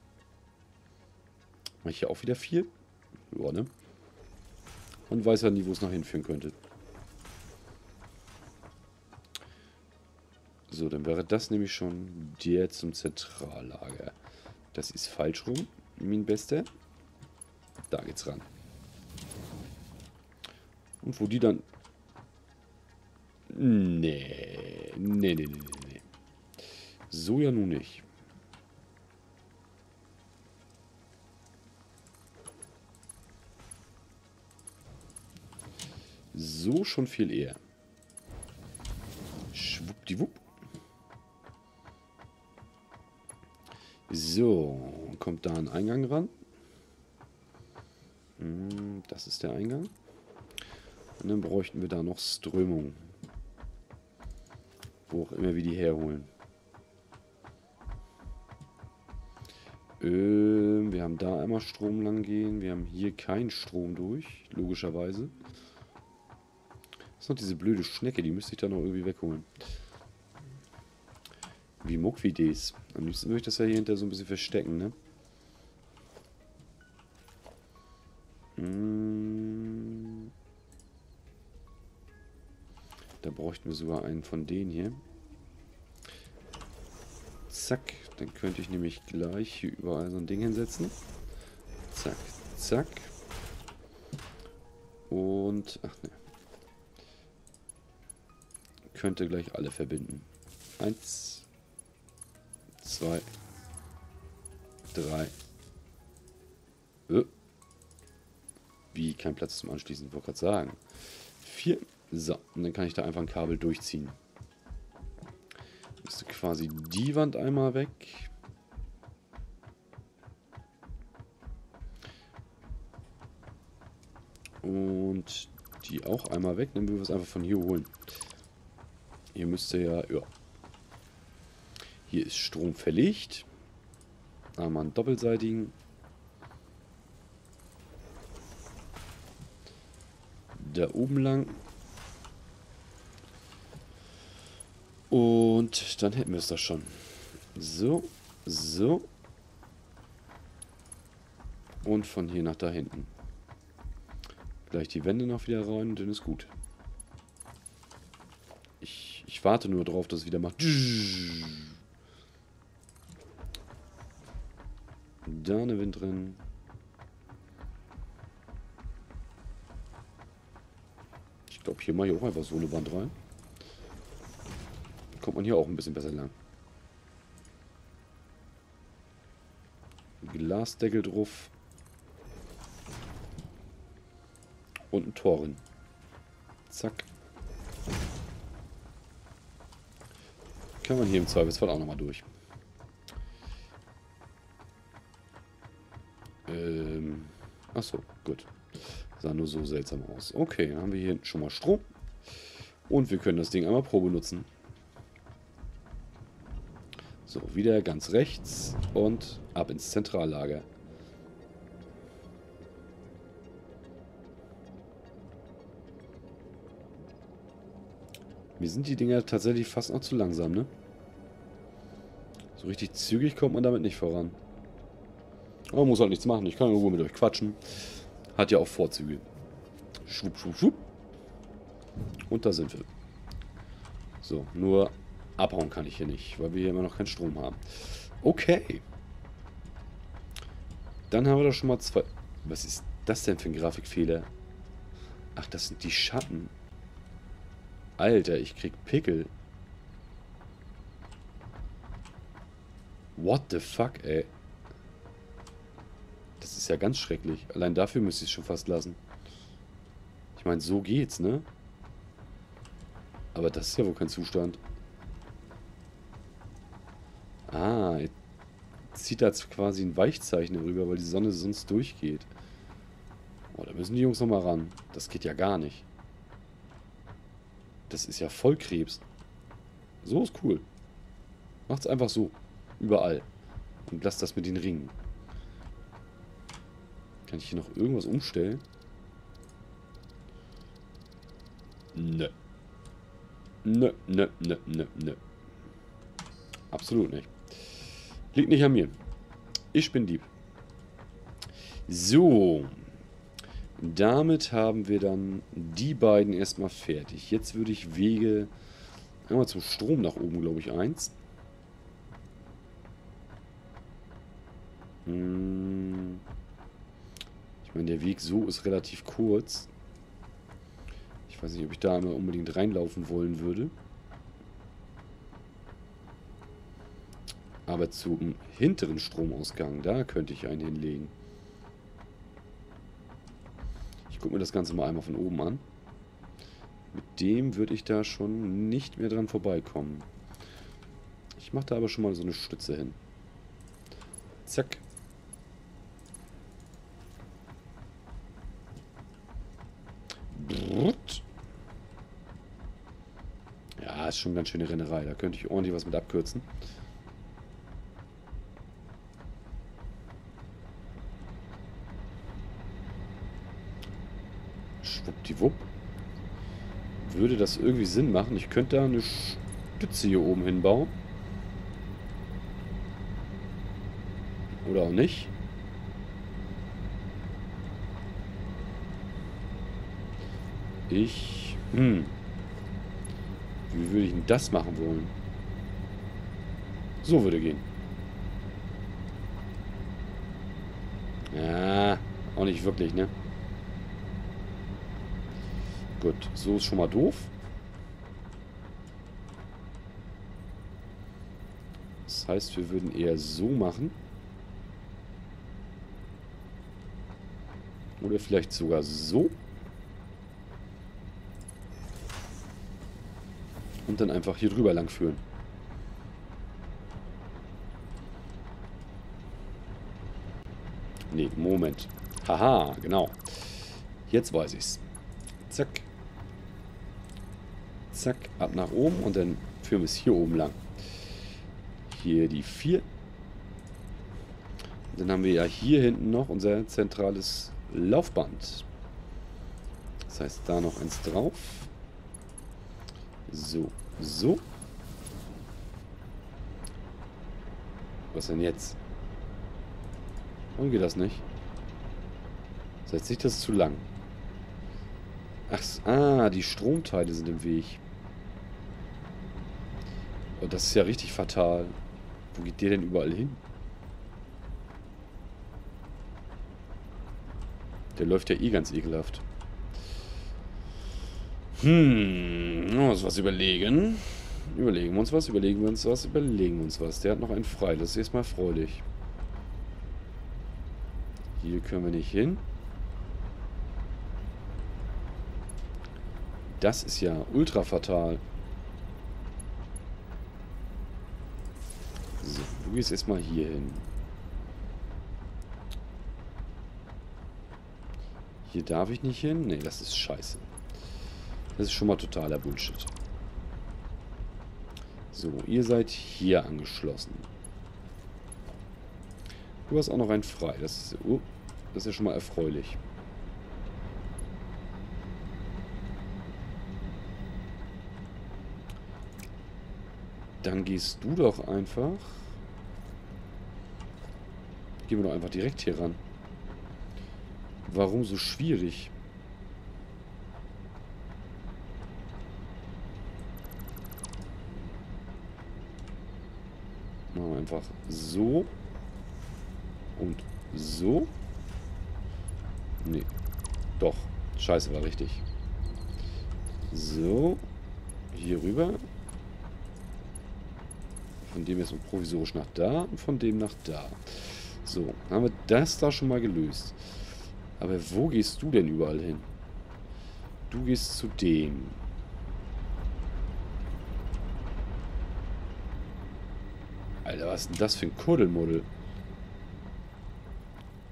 Mache ich hier auch wieder vier. Ja, ne? Und weiß ja nie, wo es noch hinführen könnte. So, dann wäre das nämlich schon der zum Zentrallager. Das ist falsch rum, mein Bester. Da geht's ran. Und wo die dann... Nee, nee, nee, nee, nee. So ja nun nicht. So schon viel eher. Schwuppdiwupp. So, kommt da ein Eingang ran. Das ist der Eingang. Und dann bräuchten wir da noch Strömung. Wo auch immer wir die herholen. Ähm, wir haben da einmal Strom lang gehen. Wir haben hier keinen Strom durch, logischerweise. Das ist noch diese blöde Schnecke, die müsste ich da noch irgendwie wegholen. Wie Muckvidees. Am liebsten würde ich das ja hier hinter so ein bisschen verstecken, ne? Hm. Da bräuchten wir sogar einen von denen hier. Zack. Dann könnte ich nämlich gleich hier überall so ein Ding hinsetzen. Zack, zack. Und... Ach ne. Könnte gleich alle verbinden. Eins, zwei, drei. Äh. Wie? Kein Platz zum Anschließen, wollte gerade sagen. Vier. So, und dann kann ich da einfach ein Kabel durchziehen. Müsste quasi die Wand einmal weg. Und die auch einmal weg. Dann würden wir es einfach von hier holen. Hier müsste ja, ja. Hier ist Strom verlegt. Einmal einen doppelseitigen. Da oben lang. Und dann hätten wir es doch schon. So, so. Und von hier nach da hinten. Gleich die Wände noch wieder rein und dann ist gut. Ich, ich warte nur drauf, dass es wieder macht. Da eine Wind drin. Ich glaube, hier mache ich auch einfach so eine Wand rein. Dann kommt man hier auch ein bisschen besser lang. Glasdeckel drauf. Und ein Tor rein. Zack. Kann man hier im Zweifelsfall auch nochmal durch. Ähm. Achso, gut. Sah nur so seltsam aus. Okay, dann haben wir hier schon mal Strom. Und wir können das Ding einmal Probe nutzen. So, wieder ganz rechts und ab ins Zentrallager. Mir sind die Dinger tatsächlich fast noch zu langsam, ne? So richtig zügig kommt man damit nicht voran. Aber man muss halt nichts machen. Ich kann irgendwo mit euch quatschen. Hat ja auch Vorzüge. Schwupp, schwupp, schwupp. Und da sind wir. So, nur abhauen kann ich hier nicht, weil wir hier immer noch keinen Strom haben. Okay. Dann haben wir doch schon mal zwei... Was ist das denn für ein Grafikfehler? Ach, das sind die Schatten. Alter, ich krieg Pickel. What the fuck, ey. Das ist ja ganz schrecklich. Allein dafür müsste ich es schon fast lassen. Ich meine, so geht's, ne? Aber das ist ja wohl kein Zustand. Ah, zieht da jetzt quasi ein Weichzeichen rüber, weil die Sonne sonst durchgeht. Oh, da müssen die Jungs nochmal ran. Das geht ja gar nicht. Das ist ja Vollkrebs. So ist cool. Macht's einfach so. Überall. Und lasst das mit den Ringen. Kann ich hier noch irgendwas umstellen? Nö. Nö, nö, nö, nö, nö. Absolut nicht. Liegt nicht an mir. Ich bin Dieb. So. Damit haben wir dann die beiden erstmal fertig. Jetzt würde ich Wege einmal zum Strom nach oben, glaube ich, eins. Hm. Ich meine, der Weg so ist relativ kurz. Ich weiß nicht, ob ich da einmal unbedingt reinlaufen wollen würde. Aber zum hinteren Stromausgang, da könnte ich einen hinlegen. Ich gucke mir das Ganze mal einmal von oben an. Mit dem würde ich da schon nicht mehr dran vorbeikommen. Ich mache da aber schon mal so eine Stütze hin. Zack. Brrrt. Ja, ist schon ganz schöne Rennerei. Da könnte ich ordentlich was mit abkürzen. Schwuppdiwupp. Würde das irgendwie Sinn machen? Ich könnte da eine Stütze hier oben hinbauen. Oder auch nicht. Ich... Hm. Wie würde ich denn das machen wollen? So würde gehen. Ja, auch nicht wirklich, ne? Gut, so ist schon mal doof. Das heißt, wir würden eher so machen. Oder vielleicht sogar so. Und dann einfach hier drüber lang führen. Nee, Moment. Haha, genau. Jetzt weiß ich's. Zack. Zack, ab nach oben und dann führen wir es hier oben lang. Hier die vier. Und dann haben wir ja hier hinten noch unser zentrales Laufband. Das heißt, da noch eins drauf. So, so. Was denn jetzt? Warum geht das nicht? Setzt sich das zu lang? Ach, ah, die Stromteile sind im Weg. Oh, das ist ja richtig fatal. Wo geht der denn überall hin? Der läuft ja eh ganz ekelhaft. Hm, uns was überlegen. Überlegen wir uns was, überlegen wir uns was, überlegen wir uns was. Der hat noch einen frei, das ist erstmal freudig. Hier können wir nicht hin. Das ist ja ultra fatal. So, du gehst erstmal hier hin. Hier darf ich nicht hin? Ne, das ist scheiße. Das ist schon mal totaler Bullshit. So, ihr seid hier angeschlossen. Du hast auch noch einen frei. Das ist, oh, das ist ja schon mal erfreulich. Dann gehst du doch einfach... Gehen wir doch einfach direkt hier ran. Warum so schwierig? Machen wir einfach so. Und so. Nee. Doch. Scheiße, war richtig. So. Hier rüber. Von dem jetzt so provisorisch nach da und von dem nach da. So, haben wir das da schon mal gelöst. Aber wo gehst du denn überall hin? Du gehst zu dem. Alter, was ist denn das für ein Kuddelmuddel?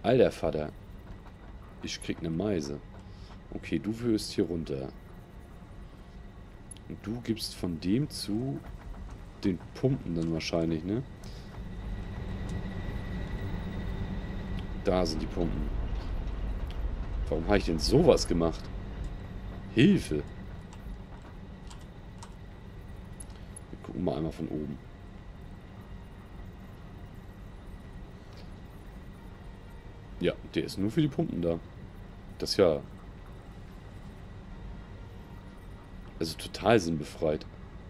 Alter Vater. Ich krieg eine Meise. Okay, du wirst hier runter. Und du gibst von dem zu den Pumpen dann wahrscheinlich, ne? Da sind die Pumpen. Warum habe ich denn sowas gemacht? Hilfe! Wir gucken mal einmal von oben. Ja, der ist nur für die Pumpen da. Das ist ja... Also total sinnbefreit.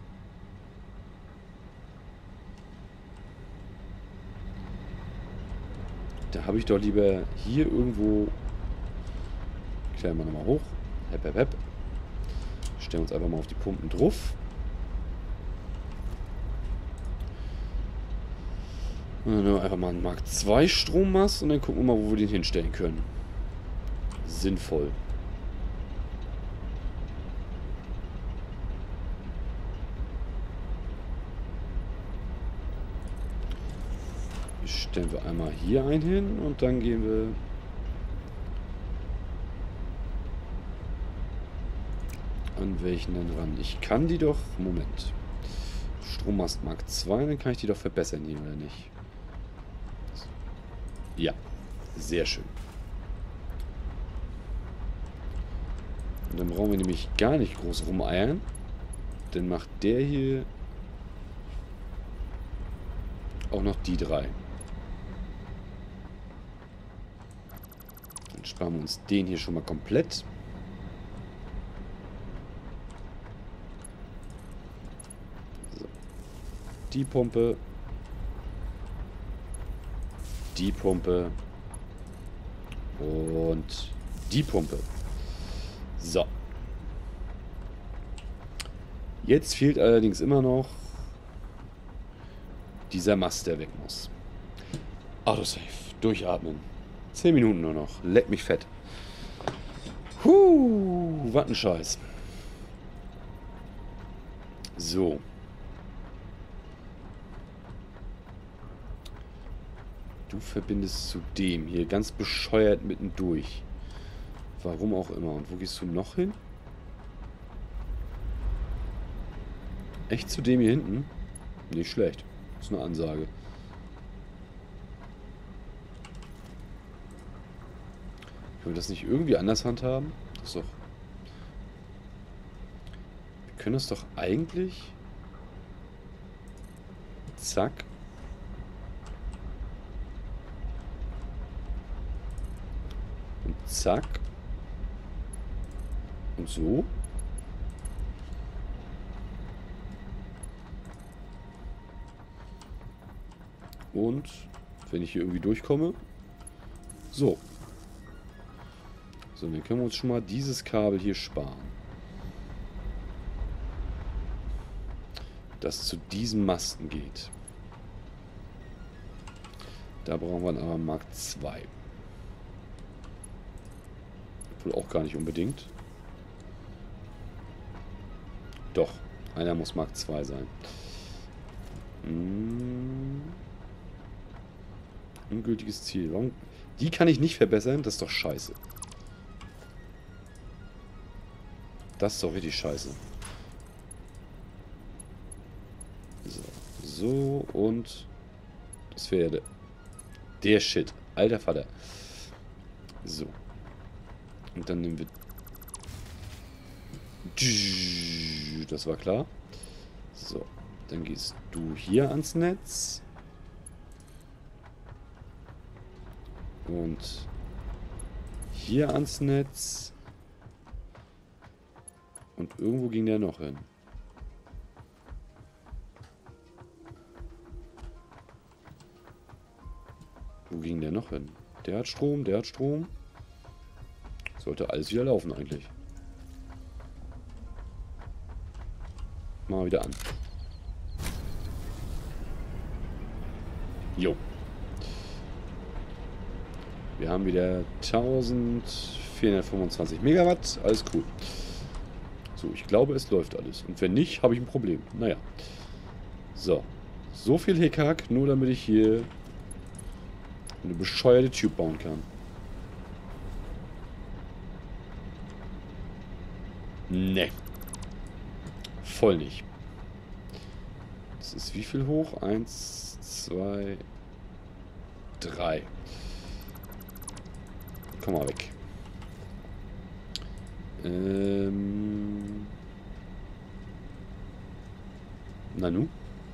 Da habe ich doch lieber hier irgendwo... Klären wir nochmal hoch. Hep, hep, hep. Stellen uns einfach mal auf die Pumpen drauf. Und dann nehmen wir einfach mal einen Mark zwei Strommast und dann gucken wir mal, wo wir den hinstellen können. Sinnvoll. Stellen wir einmal hier einen hin und dann gehen wir an welchen denn ran? Ich kann die doch... Moment. Strommast Mark zwei, dann kann ich die doch verbessern hier, oder nicht? Ja, sehr schön. Und dann brauchen wir nämlich gar nicht groß rumeiern. Dann macht der hier auch noch die drei. Dann sparen wir uns den hier schon mal komplett. So. Die Pumpe. Die Pumpe. Und die Pumpe. So. Jetzt fehlt allerdings immer noch dieser Mast, der weg muss. Autosave. Durchatmen. zehn Minuten nur noch. Leck mich fett. Huh, was ein Scheiß. So. Du verbindest zu dem hier ganz bescheuert mittendurch. Warum auch immer. Und wo gehst du noch hin? Echt zu dem hier hinten? Nicht schlecht. Das ist eine Ansage. Können wir das nicht irgendwie anders handhaben? Das ist doch... Wir können das doch eigentlich... Zack. Und zack. Und so. Und wenn ich hier irgendwie durchkomme. So. So, dann können wir uns schon mal dieses Kabel hier sparen. Das zu diesem Masten geht. Da brauchen wir aber Mark zwei. Obwohl auch gar nicht unbedingt. Doch, einer muss Mark zwei sein. Hm. Ungültiges Ziel. Warum? Die kann ich nicht verbessern? Das ist doch scheiße. Das ist doch richtig scheiße. So, so und das wäre der, der Shit. Alter Vater. So. Und dann nehmen wir... Das war klar. So. Dann gehst du hier ans Netz. Und hier ans Netz. Und irgendwo ging der noch hin. Wo ging der noch hin? Der hat Strom, der hat Strom. Sollte alles wieder laufen eigentlich. Mal wieder an. Jo. Wir haben wieder eintausendvierhundertfünfundzwanzig Megawatt. Alles cool. So, ich glaube, es läuft alles. Und wenn nicht, habe ich ein Problem. Naja. So. So viel Hickhack, nur damit ich hier Eine bescheuerte Tube bauen kann. Ne. Voll nicht. Das ist wie viel hoch? Eins, zwei, drei. Komm mal weg. Ähm. Nanu?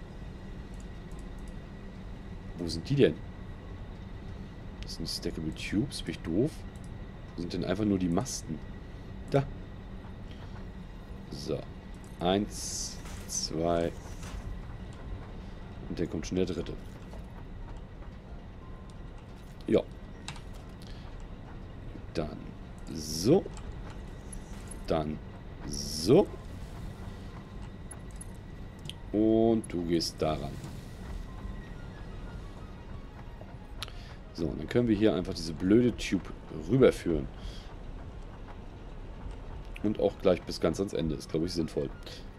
Wo sind die denn? Das sind Stackable Tubes. Bin ich doof? Wo sind denn einfach nur die Masten? Da. So. Eins, zwei. Und dann kommt schon der dritte. Ja. Dann so. Dann so. Und du gehst daran. So, und dann können wir hier einfach diese blöde Tube rüberführen. Und auch gleich bis ganz ans Ende. Ist, glaube ich, sinnvoll.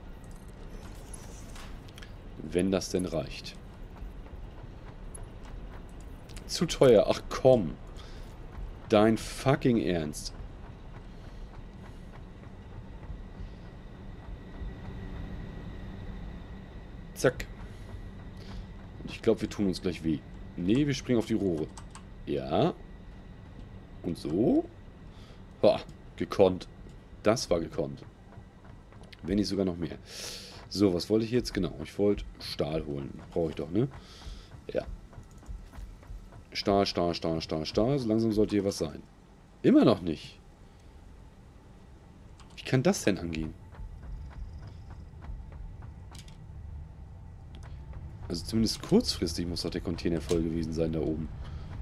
Wenn das denn reicht. Zu teuer. Ach komm. Dein fucking Ernst. Zack. Und ich glaube, wir tun uns gleich weh. Nee, wir springen auf die Rohre. Ja. Und so. Ha, gekonnt. Das war gekonnt. Wenn nicht sogar noch mehr. So, was wollte ich jetzt? Genau, ich wollte Stahl holen. Brauche ich doch, ne? Ja. Stahl, Stahl, Stahl, Stahl, Stahl. So langsam sollte hier was sein. Immer noch nicht. Wie kann das denn angehen? Also zumindest kurzfristig muss doch der Container voll gewesen sein da oben.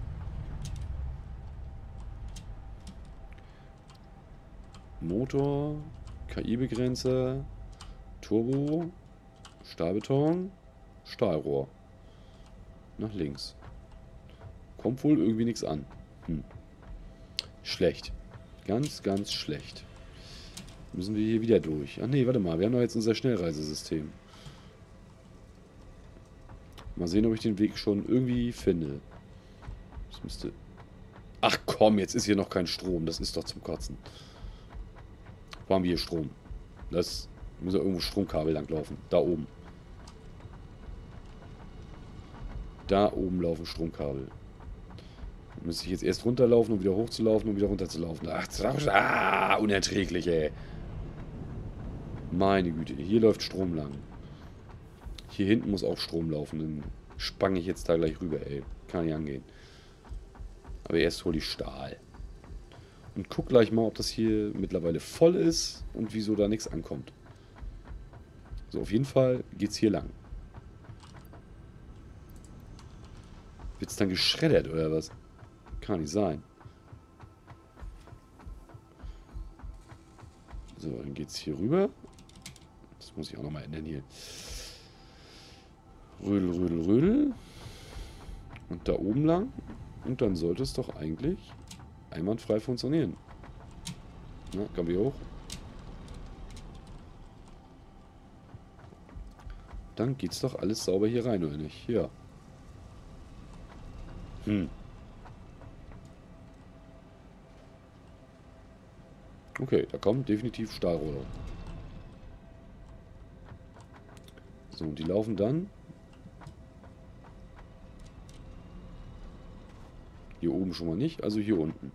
Motor, K I-Begrenzer, Turbo, Stahlbeton, Stahlrohr. Nach links. Kommt wohl irgendwie nichts an. Hm. Schlecht. Ganz, ganz schlecht. Müssen wir hier wieder durch. Ach nee, warte mal. Wir haben doch jetzt unser Schnellreisesystem. Mal sehen, ob ich den Weg schon irgendwie finde. Das müsste... Ach komm, jetzt ist hier noch kein Strom. Das ist doch zum Kotzen. Wo haben wir hier Strom? Das muss ja irgendwo Stromkabel langlaufen. Da oben. Da oben laufen Stromkabel. Da müsste ich jetzt erst runterlaufen, um wieder hochzulaufen und wieder runterzulaufen. Ach, ah, unerträglich, ey. Meine Güte, hier läuft Strom lang. Hier hinten muss auch Strom laufen. Dann spange ich jetzt da gleich rüber, ey. Kann nicht angehen. Aber erst hole ich Stahl. Und guck gleich mal, ob das hier mittlerweile voll ist und wieso da nichts ankommt. So, auf jeden Fall geht's hier lang. Wird's dann geschreddert oder was? Kann nicht sein. So, dann geht's hier rüber. Das muss ich auch nochmal ändern hier. Rödel, rödel, rödel. Und da oben lang. Und dann sollte es doch eigentlich einwandfrei funktionieren. Na, kommen wir hoch. Dann geht's doch alles sauber hier rein, oder nicht? Ja. Hm. Okay, da kommt definitiv Stahlrohre. So, und die laufen dann hier oben schon mal nicht, also hier unten.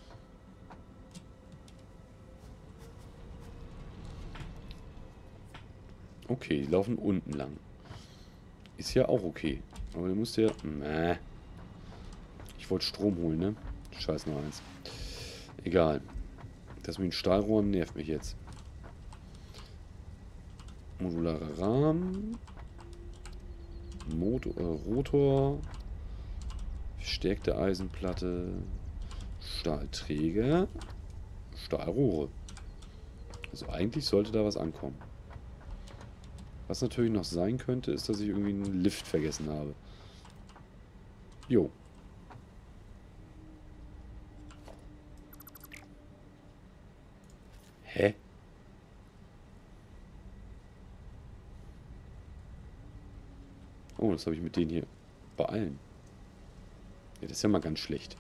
Okay, die laufen unten lang. Ist ja auch okay. Aber du musst ja... Mäh. Ich wollte Strom holen, ne? Scheiß noch eins. Egal. Das mit den Stahlrohren nervt mich jetzt. Modularer Rahmen. Motor, äh, Rotor. Verstärkte Eisenplatte. Stahlträger. Stahlrohre. Also eigentlich sollte da was ankommen. Was natürlich noch sein könnte, ist, dass ich irgendwie einen Lift vergessen habe. Jo. Hä? Oh, das habe ich mit denen hier bei allen. das ist ja mal ganz schlecht.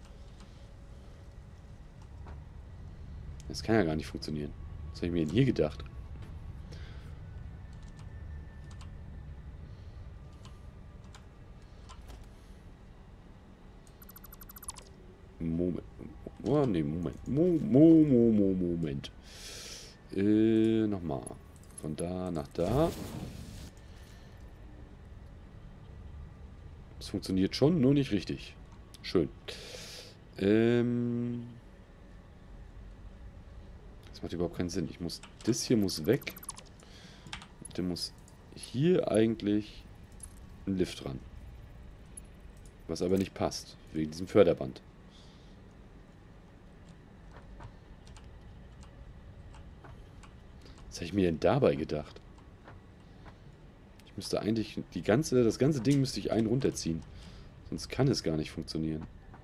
Das kann ja gar nicht funktionieren. Was habe ich mir denn hier gedacht? Moment. Oh, nee, Moment. Mo, mo, mo, mo, Moment. Äh, nochmal. Von da nach da. Es funktioniert schon, nur nicht richtig. Schön. Ähm... Das macht überhaupt keinen Sinn. Ich muss... Das hier muss weg. Der muss hier eigentlich ein Lift dran. Was aber nicht passt. Wegen diesem Förderband. Was habe ich mir denn dabei gedacht? Ich müsste eigentlich... die ganze, das ganze Ding müsste ich einen runterziehen. Sonst kann es gar nicht funktionieren.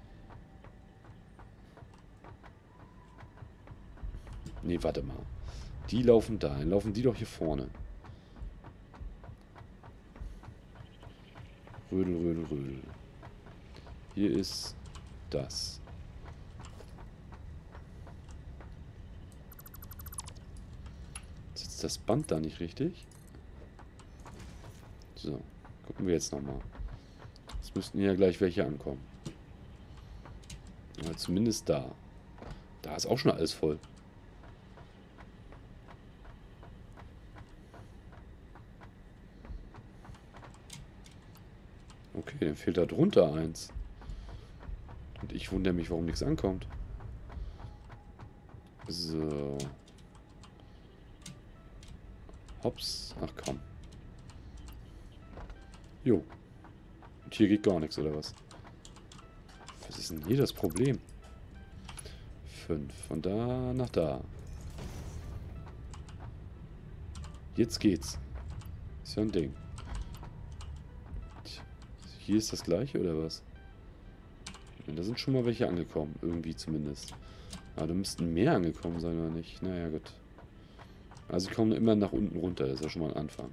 Nee, warte mal. Die laufen da. Dann laufen die doch hier vorne. Rödel, rödel, rödel. Hier ist das. Sitzt das Band da nicht richtig? So, gucken wir jetzt nochmal. Es müssten ja gleich welche ankommen. Aber zumindest da. Da ist auch schon alles voll. Okay, dann fehlt da drunter eins. Und ich wundere mich, warum nichts ankommt. So. Hops. Ach komm. Jo. Und hier geht gar nichts, oder was? Was ist denn hier das Problem? Fünf. Von da nach da. Jetzt geht's. Ist ja ein Ding. Hier ist das gleiche, oder was? Ja, da sind schon mal welche angekommen. Irgendwie zumindest. Aber da müssten mehr angekommen sein, oder nicht? Naja, gut. Also sie kommen immer nach unten runter. Das ist ja schon mal ein Anfang.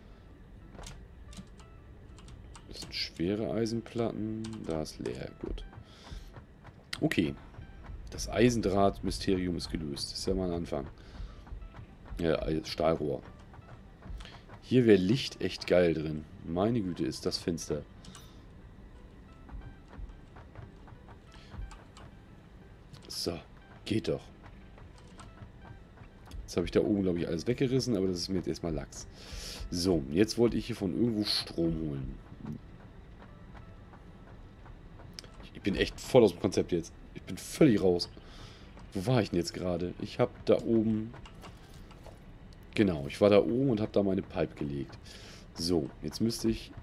Das sind schwere Eisenplatten. Da ist leer. Gut. Okay. Das Eisendraht-Mysterium ist gelöst. Das ist ja mal ein Anfang. Ja, Stahlrohr. Hier wäre Licht echt geil drin. Meine Güte, ist das finster. So, geht doch. Jetzt habe ich da oben, glaube ich, alles weggerissen, aber das ist mir jetzt erstmal Lachs. So, jetzt wollte ich hier von irgendwo Strom holen. Ich bin echt voll aus dem Konzept jetzt. Ich bin völlig raus. Wo war ich denn jetzt gerade? Ich habe da oben... Genau, ich war da oben und habe da meine Pipe gelegt. So, jetzt müsste ich...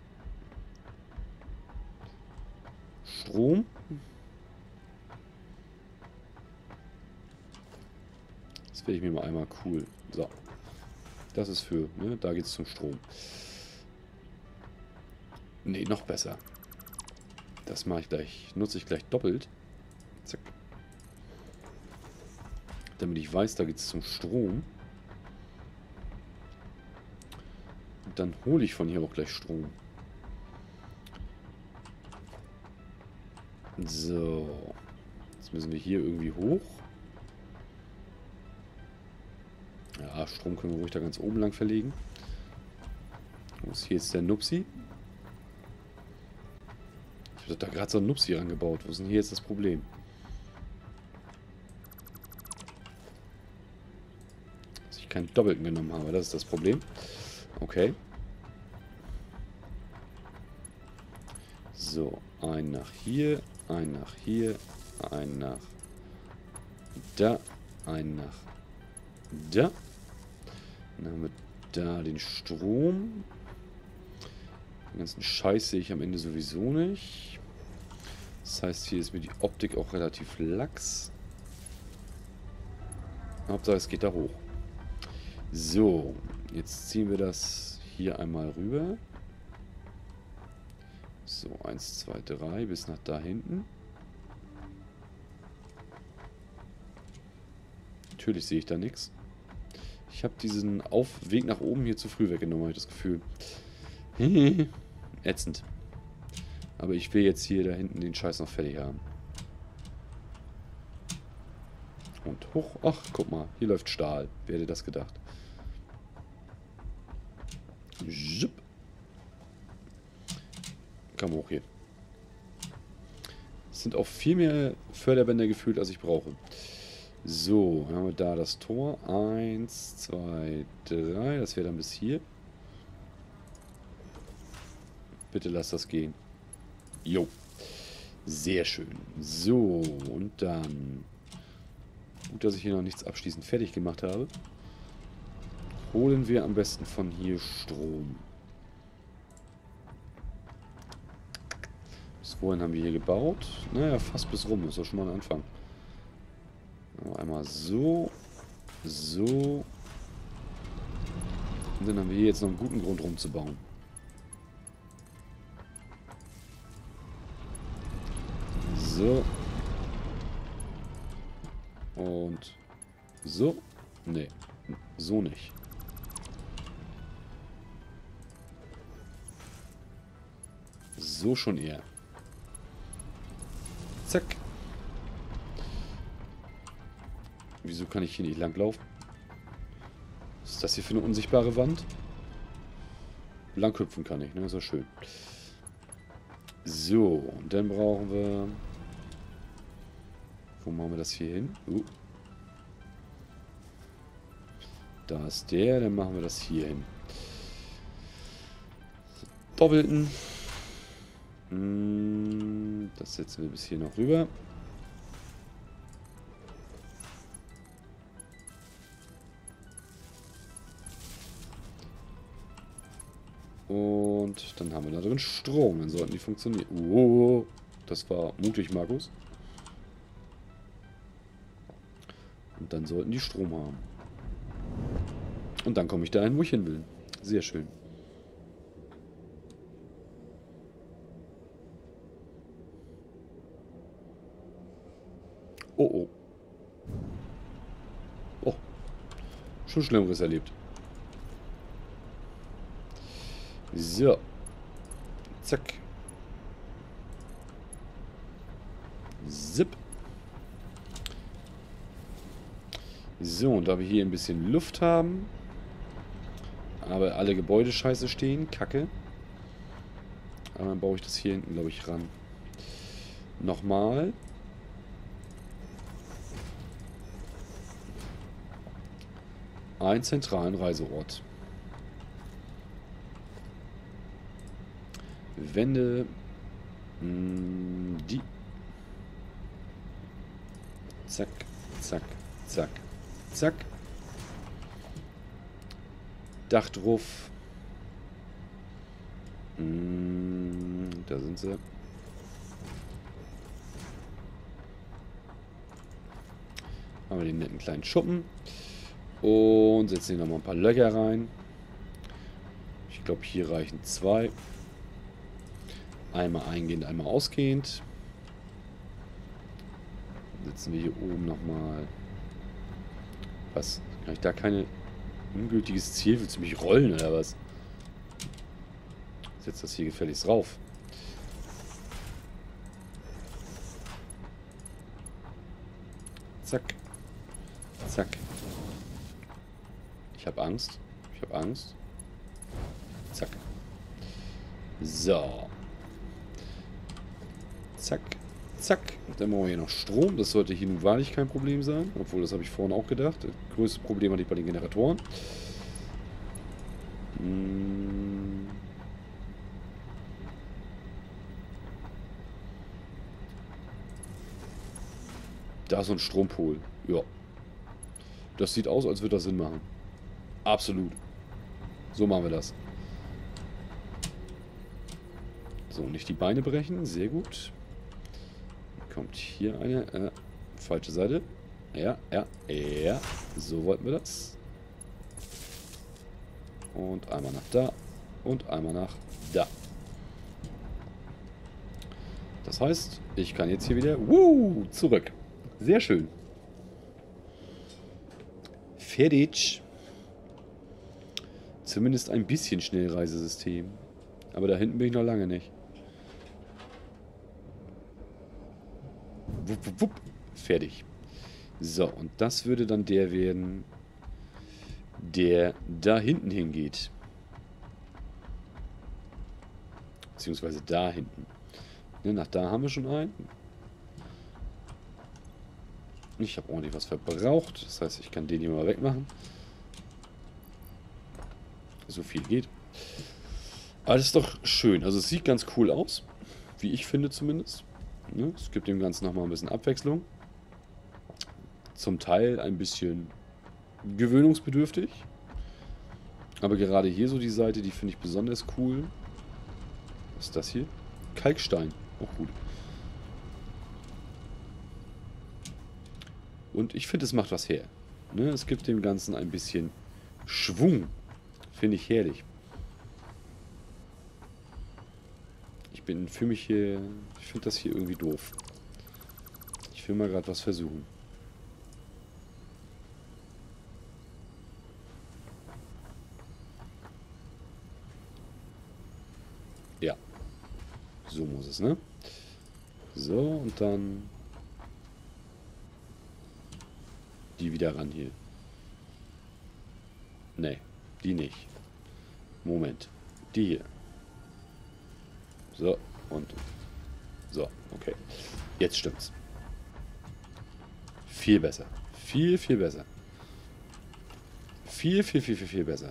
Strom... Das werde ich mir mal einmal cool. So. Das ist für, ne? Da geht es zum Strom. Ne, noch besser. Das mache ich gleich, nutze ich gleich doppelt. Zack. Damit ich weiß, da geht es zum Strom. Und dann hole ich von hier auch gleich Strom. So. Jetzt müssen wir hier irgendwie hoch. Ja, Strom können wir ruhig da ganz oben lang verlegen. Wo ist hier jetzt der Nupsi? Ich habe da gerade so einen Nupsi rangebaut. Wo ist denn hier jetzt das Problem? Dass ich keinen Doppelten genommen habe, das ist das Problem. Okay. So, ein nach hier, ein nach hier, ein nach da, ein nach da. Dann haben wir da den Strom. Den ganzen Scheiß sehe ich am Ende sowieso nicht. Das heißt, hier ist mir die Optik auch relativ lax. Hauptsache, es geht da hoch. So, jetzt ziehen wir das hier einmal rüber. So, eins, zwei, drei bis nach da hinten. Natürlich sehe ich da nichts. Ich habe diesen Aufweg nach oben hier zu früh weggenommen, habe ich das Gefühl. Ätzend. Aber ich will jetzt hier da hinten den Scheiß noch fertig haben. Und hoch. Ach, guck mal. Hier läuft Stahl. Wer hätte das gedacht? Zip. Komm hoch hier. Es sind auch viel mehr Förderbänder gefühlt, als ich brauche. So, haben wir da das Tor. Eins, zwei, drei. Das wäre dann bis hier. Bitte lass das gehen. Jo. Sehr schön. So, und dann... Gut, dass ich hier noch nichts abschließend fertig gemacht habe. Holen wir am besten von hier Strom. Bis wohin haben wir hier gebaut? Naja, fast bis rum. Das ist doch schon mal ein Anfang. Einmal so. So. Und dann haben wir hier jetzt noch einen guten Grund rumzubauen. So. Und so. Nee. So nicht. So schon eher. Zack. Wieso kann ich hier nicht langlaufen? Was ist das hier für eine unsichtbare Wand? Lang hüpfen kann ich, ne? Ist ja schön. So, und dann brauchen wir... Wo machen wir das hier hin? Uh. Da ist der, dann machen wir das hier hin. Doppelten. Das setzen wir bis hier noch rüber. Und dann haben wir da drin Strom. Dann sollten die funktionieren. Oh, das war mutig, Markus. Und dann sollten die Strom haben. Und dann komme ich dahin, wo ich hin will. Sehr schön. Oh, oh. Oh. Schon Schlimmeres erlebt. So. Zack. Zip. So, und da wir hier ein bisschen Luft haben, aber alle Gebäude scheiße stehen, kacke. Aber dann baue ich das hier hinten, glaube ich, ran. Nochmal. Einen zentralen Reiseort. Wände. Mh, die. Zack, zack, zack, zack. Dach drauf. Mh, da sind sie. Haben wir den netten kleinen Schuppen. Und setzen hier nochmal ein paar Löcher rein. Ich glaube, hier reichen zwei. Einmal eingehend, einmal ausgehend. Setzen wir hier oben nochmal. Was? Kann ich da keine ungültiges Ziel? Willst du mich rollen oder was? Setz das hier gefälligst rauf. Zack. Zack. Ich habe Angst. Ich habe Angst. Zack. So. Zack. Zack. Dann brauchen wir hier noch Strom. Das sollte hier nun wahrlich kein Problem sein. Obwohl, das habe ich vorhin auch gedacht. Das größte Problem hatte ich bei den Generatoren. Hm. Da ist so ein Strompol. Ja. Das sieht aus, als würde das Sinn machen. Absolut. So machen wir das. So, nicht die Beine brechen. Sehr gut. Kommt hier eine. Äh, falsche Seite. Ja, ja, ja. So wollten wir das. Und einmal nach da. Und einmal nach da. Das heißt, ich kann jetzt hier wieder wuh, zurück. Sehr schön. Fertig. Zumindest ein bisschen Schnellreisesystem. Aber da hinten bin ich noch lange nicht. Wupp, wupp, wupp. Fertig. So, und das würde dann der werden, der da hinten hingeht. Beziehungsweise da hinten. Ne, nach da haben wir schon einen. Ich habe ordentlich was verbraucht. Das heißt, ich kann den hier mal wegmachen. So viel geht. Aber das ist doch schön. Also es sieht ganz cool aus. Wie ich finde zumindest. Ne? Es gibt dem Ganzen nochmal ein bisschen Abwechslung. Zum Teil ein bisschen gewöhnungsbedürftig. Aber gerade hier so die Seite, die finde ich besonders cool. Was ist das hier? Kalkstein. Auch gut. Und ich finde, es macht was her. Ne? Es gibt dem Ganzen ein bisschen Schwung. Finde ich herrlich. Ich bin für mich hier... Ich finde das hier irgendwie doof. Ich will mal gerade was versuchen. Ja. So muss es, ne? So, und dann... Die wieder ran hier. Nee, die nicht. Moment. Die hier. So, und... So, okay. Jetzt stimmt's. Viel besser. Viel, viel besser. Viel, viel, viel, viel, viel besser.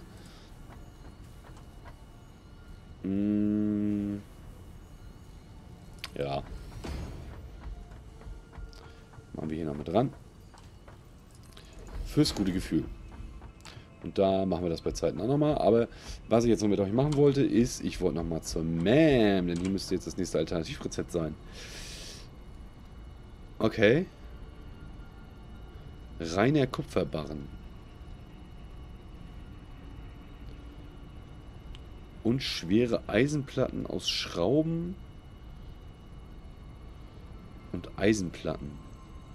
Hm. Ja. Machen wir hier noch mit dran. Fürs gute Gefühl. Und da machen wir das bei Zeiten auch nochmal. Aber was ich jetzt noch mit euch machen wollte, ist, ich wollte nochmal zur Mam, denn hier müsste jetzt das nächste Alternativrezept sein. Okay. Reiner Kupferbarren. Und schwere Eisenplatten aus Schrauben und Eisenplatten.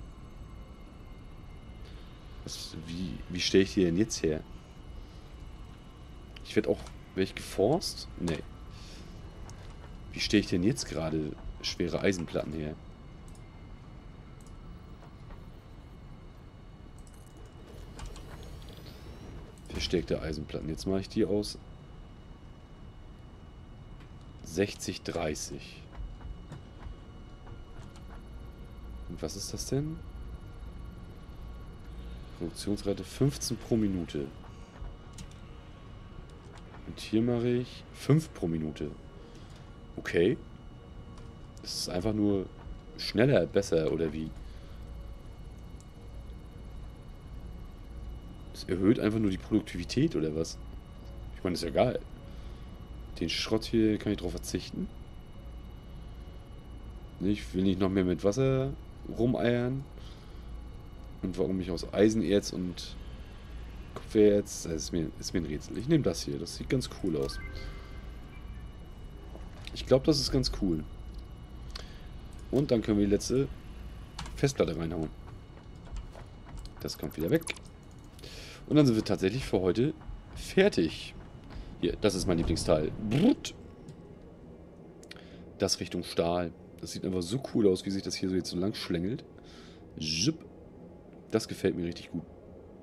Was, wie wie stelle ich die denn jetzt her? Ich werde auch... Werde ich geforst? Nee. Wie stelle ich denn jetzt gerade schwere Eisenplatten her? Verstärkte Eisenplatten. Jetzt mache ich die aus sechzig dreißig. Und was ist das denn? Produktionsrate fünfzehn pro Minute. Und hier mache ich fünf pro Minute. Okay. Das ist einfach nur schneller, besser oder wie? Das erhöht einfach nur die Produktivität oder was? Ich meine, ist ja egal. Den Schrott hier kann ich drauf verzichten. Ich will nicht noch mehr mit Wasser rumeiern. Und warum ich aus Eisenerz und Kupfererz, das ist mir, ist mir ein Rätsel. Ich nehme das hier, das sieht ganz cool aus. Ich glaube, das ist ganz cool. Und dann können wir die letzte Festplatte reinhauen. Das kommt wieder weg. Und dann sind wir tatsächlich für heute fertig. Hier, das ist mein Lieblingsteil. Das Richtung Stahl. Das sieht einfach so cool aus, wie sich das hier so jetzt so lang schlängelt. Das gefällt mir richtig gut.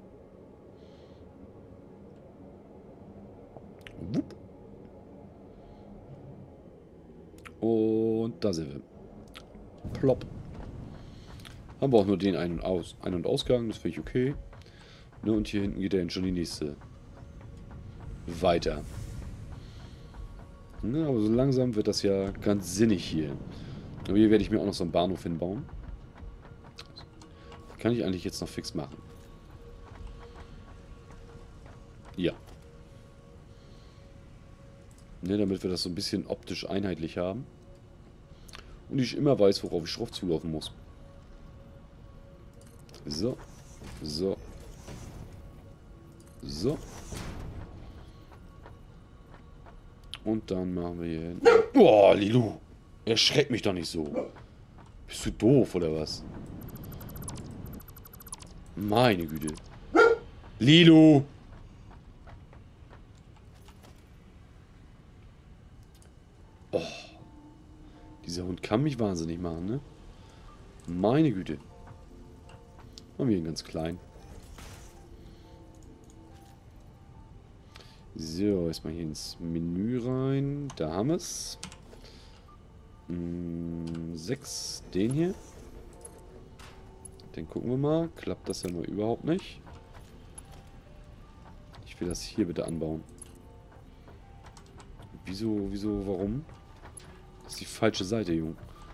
Und da sind wir. Plopp. Haben wir auch nur den Ein- und, Aus Ein- und Ausgang, das finde ich okay. Ne, und hier hinten geht dann schon die nächste weiter. Ne, aber so langsam wird das ja ganz sinnig hier. Aber hier werde ich mir auch noch so einen Bahnhof hinbauen. Kann ich eigentlich jetzt noch fix machen? Ja. Ne, damit wir das so ein bisschen optisch einheitlich haben. Und ich immer weiß, worauf ich drauf zulaufen muss. So. So. So. Und dann machen wir hier hin. Boah, Lilu. Erschreck mich doch nicht so. Bist du doof oder was? Meine Güte. Lilu. Oh. Dieser Hund kann mich wahnsinnig machen, ne? Meine Güte. Machen wir ihn ganz klein. So, erstmal hier ins Menü rein. Da haben wir es. sechs, den hier. Den gucken wir mal. Klappt das ja mal überhaupt nicht. Ich will das hier bitte anbauen. Wieso, wieso, warum? Das ist die falsche Seite, Junge.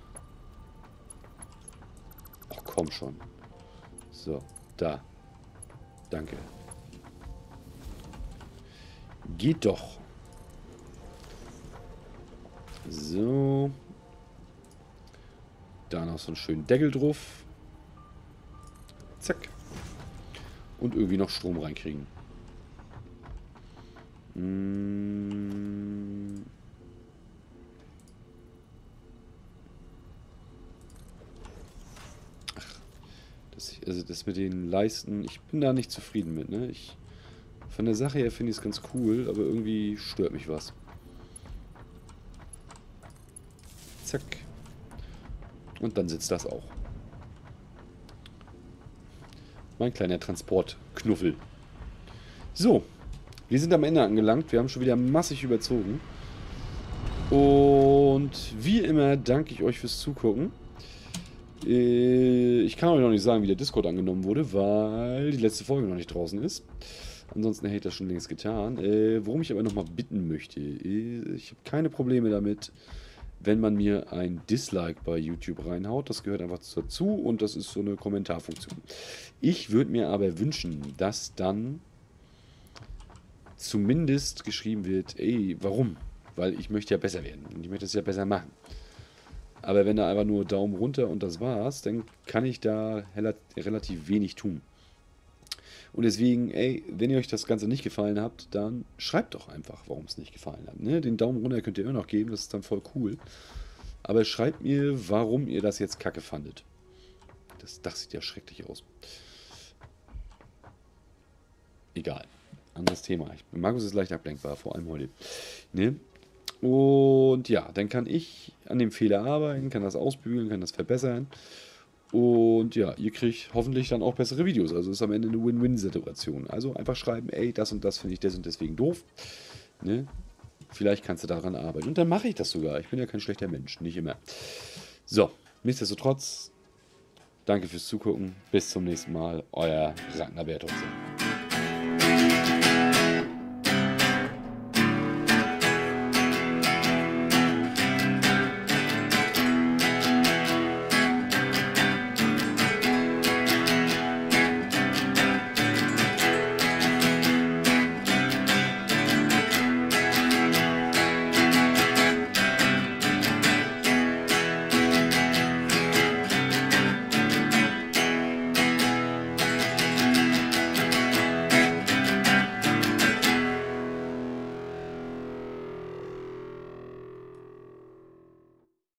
Ach, komm schon. So, da. Danke. Geht doch. So. Da noch so einen schönen Deckel drauf. Zack. Und irgendwie noch Strom reinkriegen. Hm. Ach. Das, also das mit den Leisten, ich bin da nicht zufrieden mit, ne? Ich, von der Sache her finde ich es ganz cool, aber irgendwie stört mich was. Zack. Und dann sitzt das auch. Mein kleiner Transportknuffel. So. Wir sind am Ende angelangt. Wir haben schon wieder massig überzogen. Und wie immer danke ich euch fürs Zugucken. Ich kann euch noch nicht sagen, wie der Discord angenommen wurde, weil die letzte Folge noch nicht draußen ist. Ansonsten hätte ich das schon längst getan. Worum ich aber nochmal bitten möchte. Ich habe keine Probleme damit, wenn man mir ein Dislike bei YouTube reinhaut. Das gehört einfach dazu und das ist so eine Kommentarfunktion. Ich würde mir aber wünschen, dass dann zumindest geschrieben wird, ey, warum? Weil ich möchte ja besser werden und ich möchte es ja besser machen. Aber wenn da einfach nur Daumen runter und das war's, dann kann ich da relativ wenig tun. Und deswegen, ey, wenn ihr euch das Ganze nicht gefallen habt, dann schreibt doch einfach, warum es nicht gefallen hat. Ne? Den Daumen runter könnt ihr immer noch geben, das ist dann voll cool. Aber schreibt mir, warum ihr das jetzt kacke fandet. Das Dach sieht ja schrecklich aus. Egal. Anderes Thema. Ich, Markus ist leicht ablenkbar, vor allem heute. Ne? Und ja, dann kann ich an dem Fehler arbeiten, kann das ausbügeln, kann das verbessern. Und ja, ihr kriegt hoffentlich dann auch bessere Videos. Also ist am Ende eine Win-Win-Situation. Also einfach schreiben, ey, das und das finde ich des und deswegen doof. Ne? Vielleicht kannst du daran arbeiten. Und dann mache ich das sogar. Ich bin ja kein schlechter Mensch, nicht immer. So, nichtsdestotrotz, danke fürs Zugucken. Bis zum nächsten Mal. Euer Ragnar Bertholdsson.